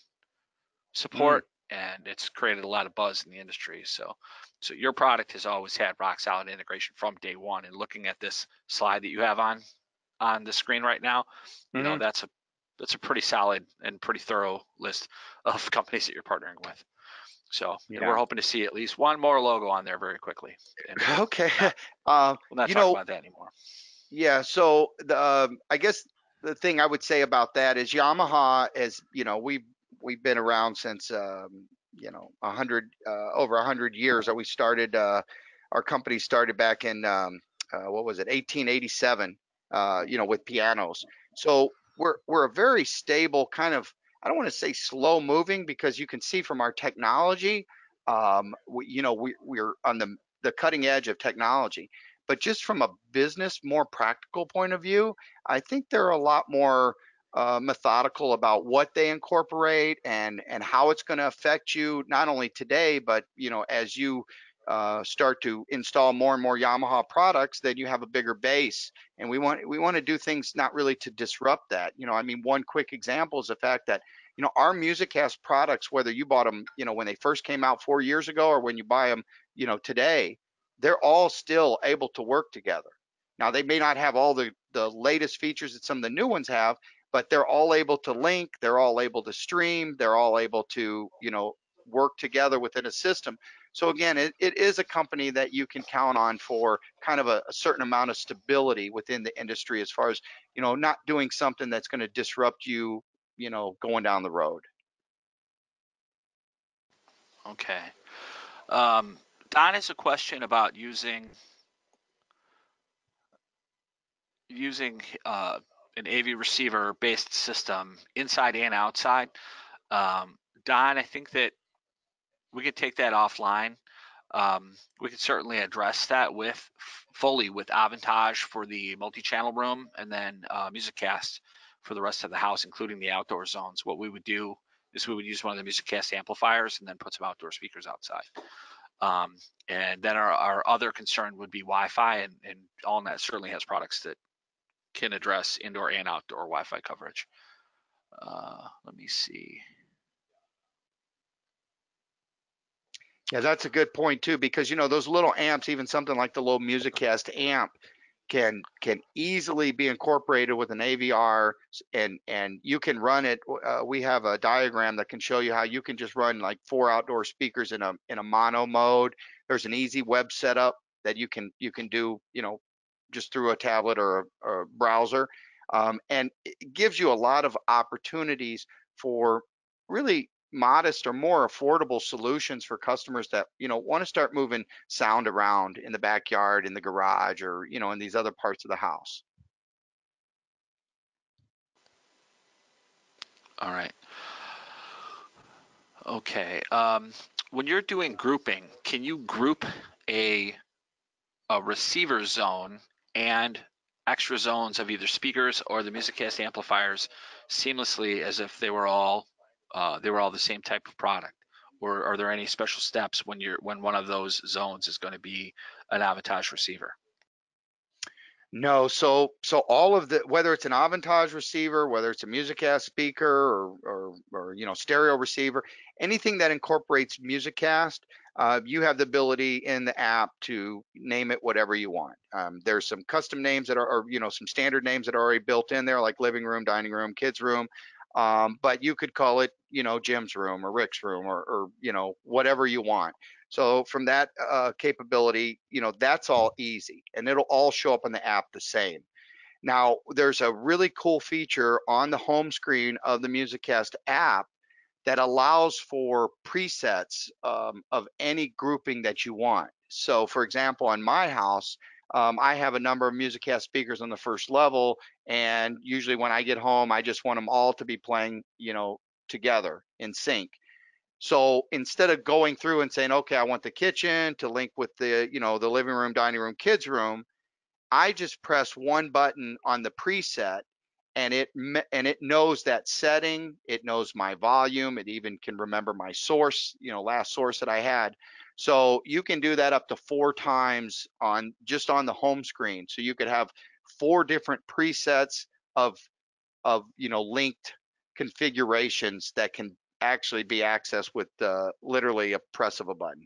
Mm, support, and it's created a lot of buzz in the industry. So, so your product has always had rock solid integration from day one. And looking at this slide that you have on on the screen right now, you know hmm that's a that's a pretty solid and pretty thorough list of companies that you're partnering with. So, and we're Yeah. hoping to see at least one more logo on there very quickly, and we'll Okay. not Uh, we'll not you talk know, about that anymore. yeah. So the um, I guess the thing I would say about that is Yamaha is, you know, we've we've been around since um, you know, a hundred uh, over a hundred years. That we started uh, our company started back in um, uh, what was it, eighteen eighty-seven? Uh, you know, with pianos. So we're we're a very stable kind of. I don't want to say slow moving because you can see from our technology, um, we, you know, we we're on the the cutting edge of technology. But just from a business, more practical point of view, I think they're a lot more uh, methodical about what they incorporate and and how it's going to affect you not only today, but you know as you uh, start to install more and more Yamaha products, then you have a bigger base. And we want we want to do things not really to disrupt that. You know, I mean, one quick example is the fact that you know our Musicast products, whether you bought them, you know, when they first came out four years ago, or when you buy them, you know, today, they're all still able to work together. Now they may not have all the the latest features that some of the new ones have, but they're all able to link, they're all able to stream, they're all able to, you know, work together within a system. So again, it, it is a company that you can count on for kind of a, a certain amount of stability within the industry as far as, you know, not doing something that's going to disrupt you, you know, going down the road. Okay. Um, Don has a question about using using uh, an A V receiver based system inside and outside. Um, Don, I think that we could take that offline. Um, we could certainly address that with fully with Aventage for the multi-channel room, and then uh, MusicCast for the rest of the house, including the outdoor zones. What we would do is we would use one of the MusicCast amplifiers and then put some outdoor speakers outside. Um, and then our, our other concern would be Wi-Fi, and, and AllNet certainly has products that can address indoor and outdoor Wi-Fi coverage. Uh, let me see. Yeah, that's a good point too, because you know those little amps, even something like the little MusicCast amp, can can easily be incorporated with an A V R, and and you can run it. Uh, we have a diagram that can show you how you can just run like four outdoor speakers in a in a mono mode. There's an easy web setup that you can you can do, you know, just through a tablet or a, or a browser, um, and it gives you a lot of opportunities for really modest or more affordable solutions for customers that you know want to start moving sound around in the backyard, in the garage, or you know in these other parts of the house. All right. Okay. Um, when you're doing grouping, can you group a a receiver zone and extra zones of either speakers or the MusicCast amplifiers seamlessly as if they were all uh, they were all the same type of product? Or are there any special steps when you're when one of those zones is going to be an Avantage receiver? No, so so all of the, whether it's an Avantage receiver, whether it's a Musicast speaker, or or, or you know stereo receiver, anything that incorporates Musicast, uh, you have the ability in the app to name it whatever you want. Um, there's some custom names that are, or you know, some standard names that are already built in there, like living room, dining room, kids room. Um, but you could call it, you know, Jim's room or Rick's room, or, or you know, whatever you want. So from that uh, capability, you know, that's all easy, and it'll all show up on the app the same. Now, there's a really cool feature on the home screen of the MusicCast app that allows for presets um, of any grouping that you want. So, for example, on my house, Um, I have a number of MusicCast speakers on the first level, and usually when I get home, I just want them all to be playing, you know, together in sync. So instead of going through and saying, okay, I want the kitchen to link with the, you know, the living room, dining room, kids room, I just press one button on the preset, and it and it knows that setting. It knows my volume. It even can remember my source, you know, last source that I had. So you can do that up to four times on just on the home screen. So you could have four different presets of of you know linked configurations that can actually be accessed with uh, literally a press of a button.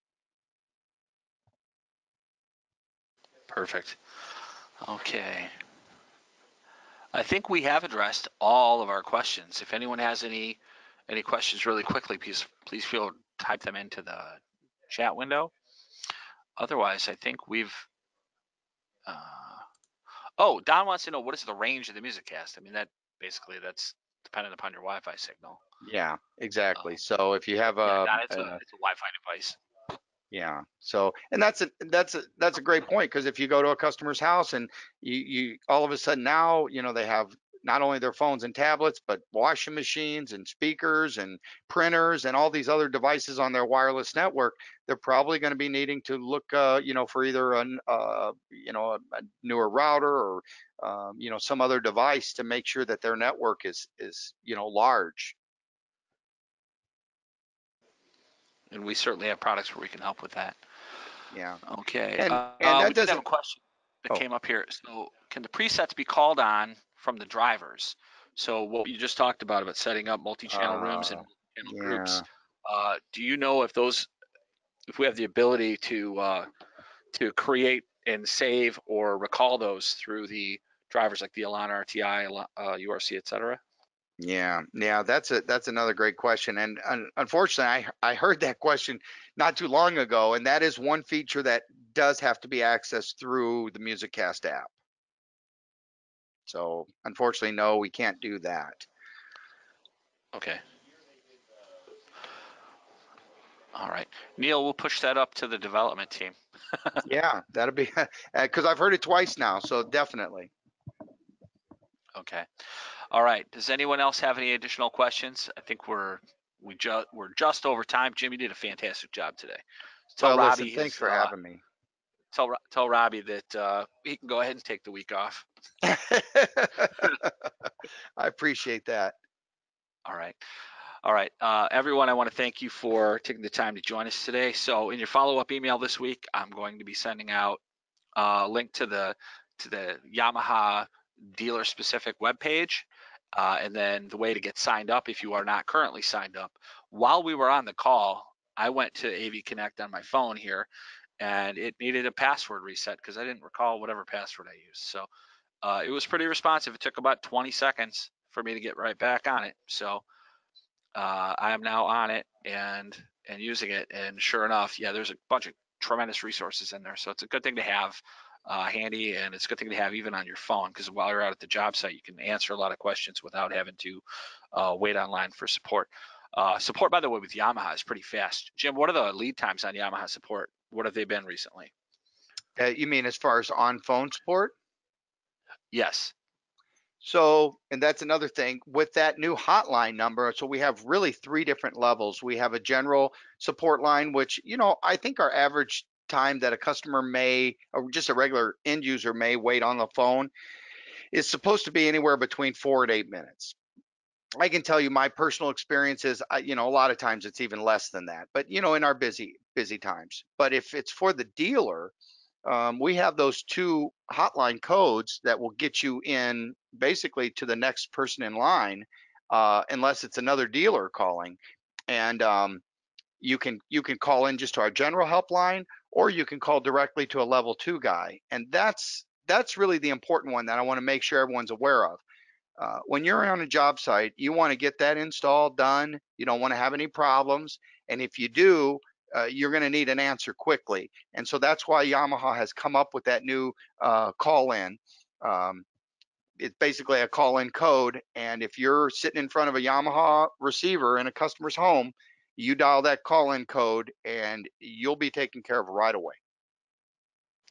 Perfect. Okay. I think we have addressed all of our questions. If anyone has any any questions really quickly, please please feel type them into the chat window. Otherwise, I think we've. Uh, oh, Don wants to know what is the range of the music cast. I mean, that basically that's dependent upon your Wi-Fi signal. Yeah, exactly. Um, So if you have yeah, a, Don, it's a a it's a Wi-Fi device. yeah. So, and that's a that's a that's a great point, because if you go to a customer's house and you you all of a sudden now, you know, they have not only their phones and tablets, but washing machines and speakers and printers and all these other devices on their wireless network, they're probably going to be needing to look, uh, you know, for either an uh, you know, a, a newer router or um, you know, some other device to make sure that their network is is you know large. And we certainly have products where we can help with that. Yeah. Okay. And Uh, and uh, that we did have a doesn't. question that Oh. came up here. So, can the presets be called on from the drivers? So, what you just talked about about setting up multi-channel rooms and Uh, multi-channel groups, yeah. uh, do you know if those, if we have the ability to uh, to create and save or recall those through the drivers like the Alana R T I, uh, U R C, et cetera? Yeah, yeah, that's a that's another great question, and un unfortunately, I I heard that question not too long ago, and that is one feature that does have to be accessed through the MusicCast app. So unfortunately, no, we can't do that. Okay. All right. Neil, we'll push that up to the development team. Yeah, that'll be because I've heard it twice now, so definitely. Okay. All right. Does anyone else have any additional questions? I think we're we just we're just over time. Jimmy did a fantastic job today. Tell Well, listen, Robbie thanks his for uh, having me. tell tell Robbie that uh, he can go ahead and take the week off. I appreciate that. All right. All right. Uh, everyone, I want to thank you for taking the time to join us today. So, in your follow up email this week, I'm going to be sending out a link to the to the Yamaha dealer specific webpage, uh, and then the way to get signed up if you are not currently signed up. While we were on the call, I went to A V Connect on my phone here, and it needed a password reset because I didn't recall whatever password I used. So uh, it was pretty responsive. It took about twenty seconds for me to get right back on it. So uh, I am now on it and and using it. And sure enough, yeah, there's a bunch of tremendous resources in there. So it's a good thing to have uh, handy, and it's a good thing to have even on your phone, because while you're out at the job site, you can answer a lot of questions without having to uh, wait online for support. Uh, support, by the way, with Yamaha is pretty fast. Jim, what are the lead times on Yamaha support? What have they been recently? Uh, you mean as far as on phone support? Yes. So, and that's another thing with that new hotline number. So we have really three different levels. We have a general support line, which, you know, I think our average time that a customer may, or just a regular end user may wait on the phone is supposed to be anywhere between four and eight minutes. I can tell you my personal experiences, I, you know, a lot of times it's even less than that, but you know, in our busy, busy times. But if it's for the dealer, um, we have those two hotline codes that will get you in basically to the next person in line, uh, unless it's another dealer calling. And um, you can you can call in just to our general helpline, or you can call directly to a level two guy. And that's that's really the important one that I want to make sure everyone's aware of. Uh, when you're on a job site, you want to get that install done. You don't want to have any problems. And if you do, uh, you're going to need an answer quickly. And so that's why Yamaha has come up with that new uh, call in. Um, it's basically a call in code. And if you're sitting in front of a Yamaha receiver in a customer's home, you dial that call in code and you'll be taken care of right away.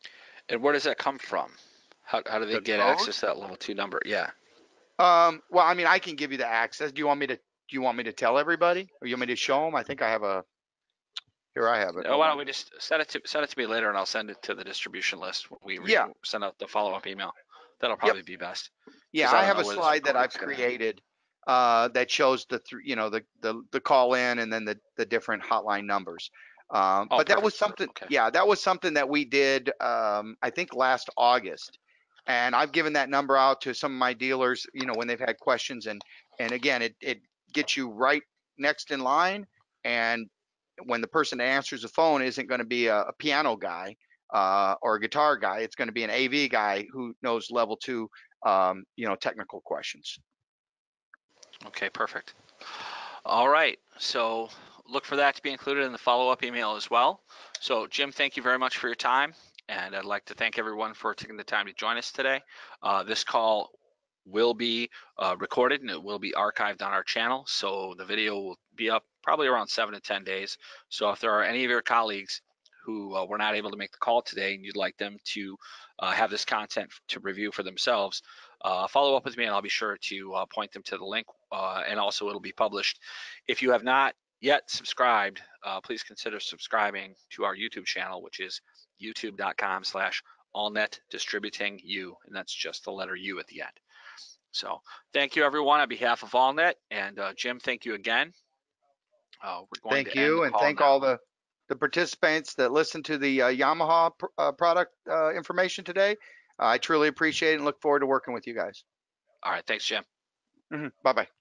And where does that come from? How, how do they The get code. access to that level two number? Yeah. Um, well, I mean, I can give you the access. Do you want me to? Do you want me to tell everybody, or you want me to show them? I think I have a. Here, I have it. No, Hold why on. don't we just send it to send it to me later, and I'll send it to the distribution list when we re- Yeah. send out the follow up email. That'll Yep. probably be best Yeah, because I I don't have know a where this slide that I've recording's gonna happen. created uh, that shows the three, you know, the, the the call in and then the the different hotline numbers. Um, Oh, but that was perfect. something, Okay. yeah, that was something that we did, um, I think last August, and I've given that number out to some of my dealers, you know, when they've had questions, and and again, it it gets you right next in line, and when the person that answers the phone isn't going to be a, a piano guy uh, or a guitar guy, it's going to be an A V guy who knows level two um, you know, technical questions. Okay, perfect. All right. So look for that to be included in the follow up email as well. So, Jim, thank you very much for your time. And I'd like to thank everyone for taking the time to join us today. Uh, this call will be uh, recorded and it will be archived on our channel. So the video will be up probably around seven to ten days. So if there are any of your colleagues who uh, were not able to make the call today and you'd like them to uh, have this content to review for themselves, uh, follow up with me and I'll be sure to uh, point them to the link. Uh, and also it'll be published. If you have not yet subscribed, uh, please consider subscribing to our YouTube channel, which is youtube.com slash allnet distributing u, and that's just the letter U at the end. So thank you everyone on behalf of AllNet, and uh, Jim, thank you again. Uh, we're going Thank to end the you, and call thank now. all the the participants that listened to the uh, Yamaha pr- uh, product uh, information today. Uh, I truly appreciate it and look forward to working with you guys. All right, thanks, Jim. Hmm. Bye bye.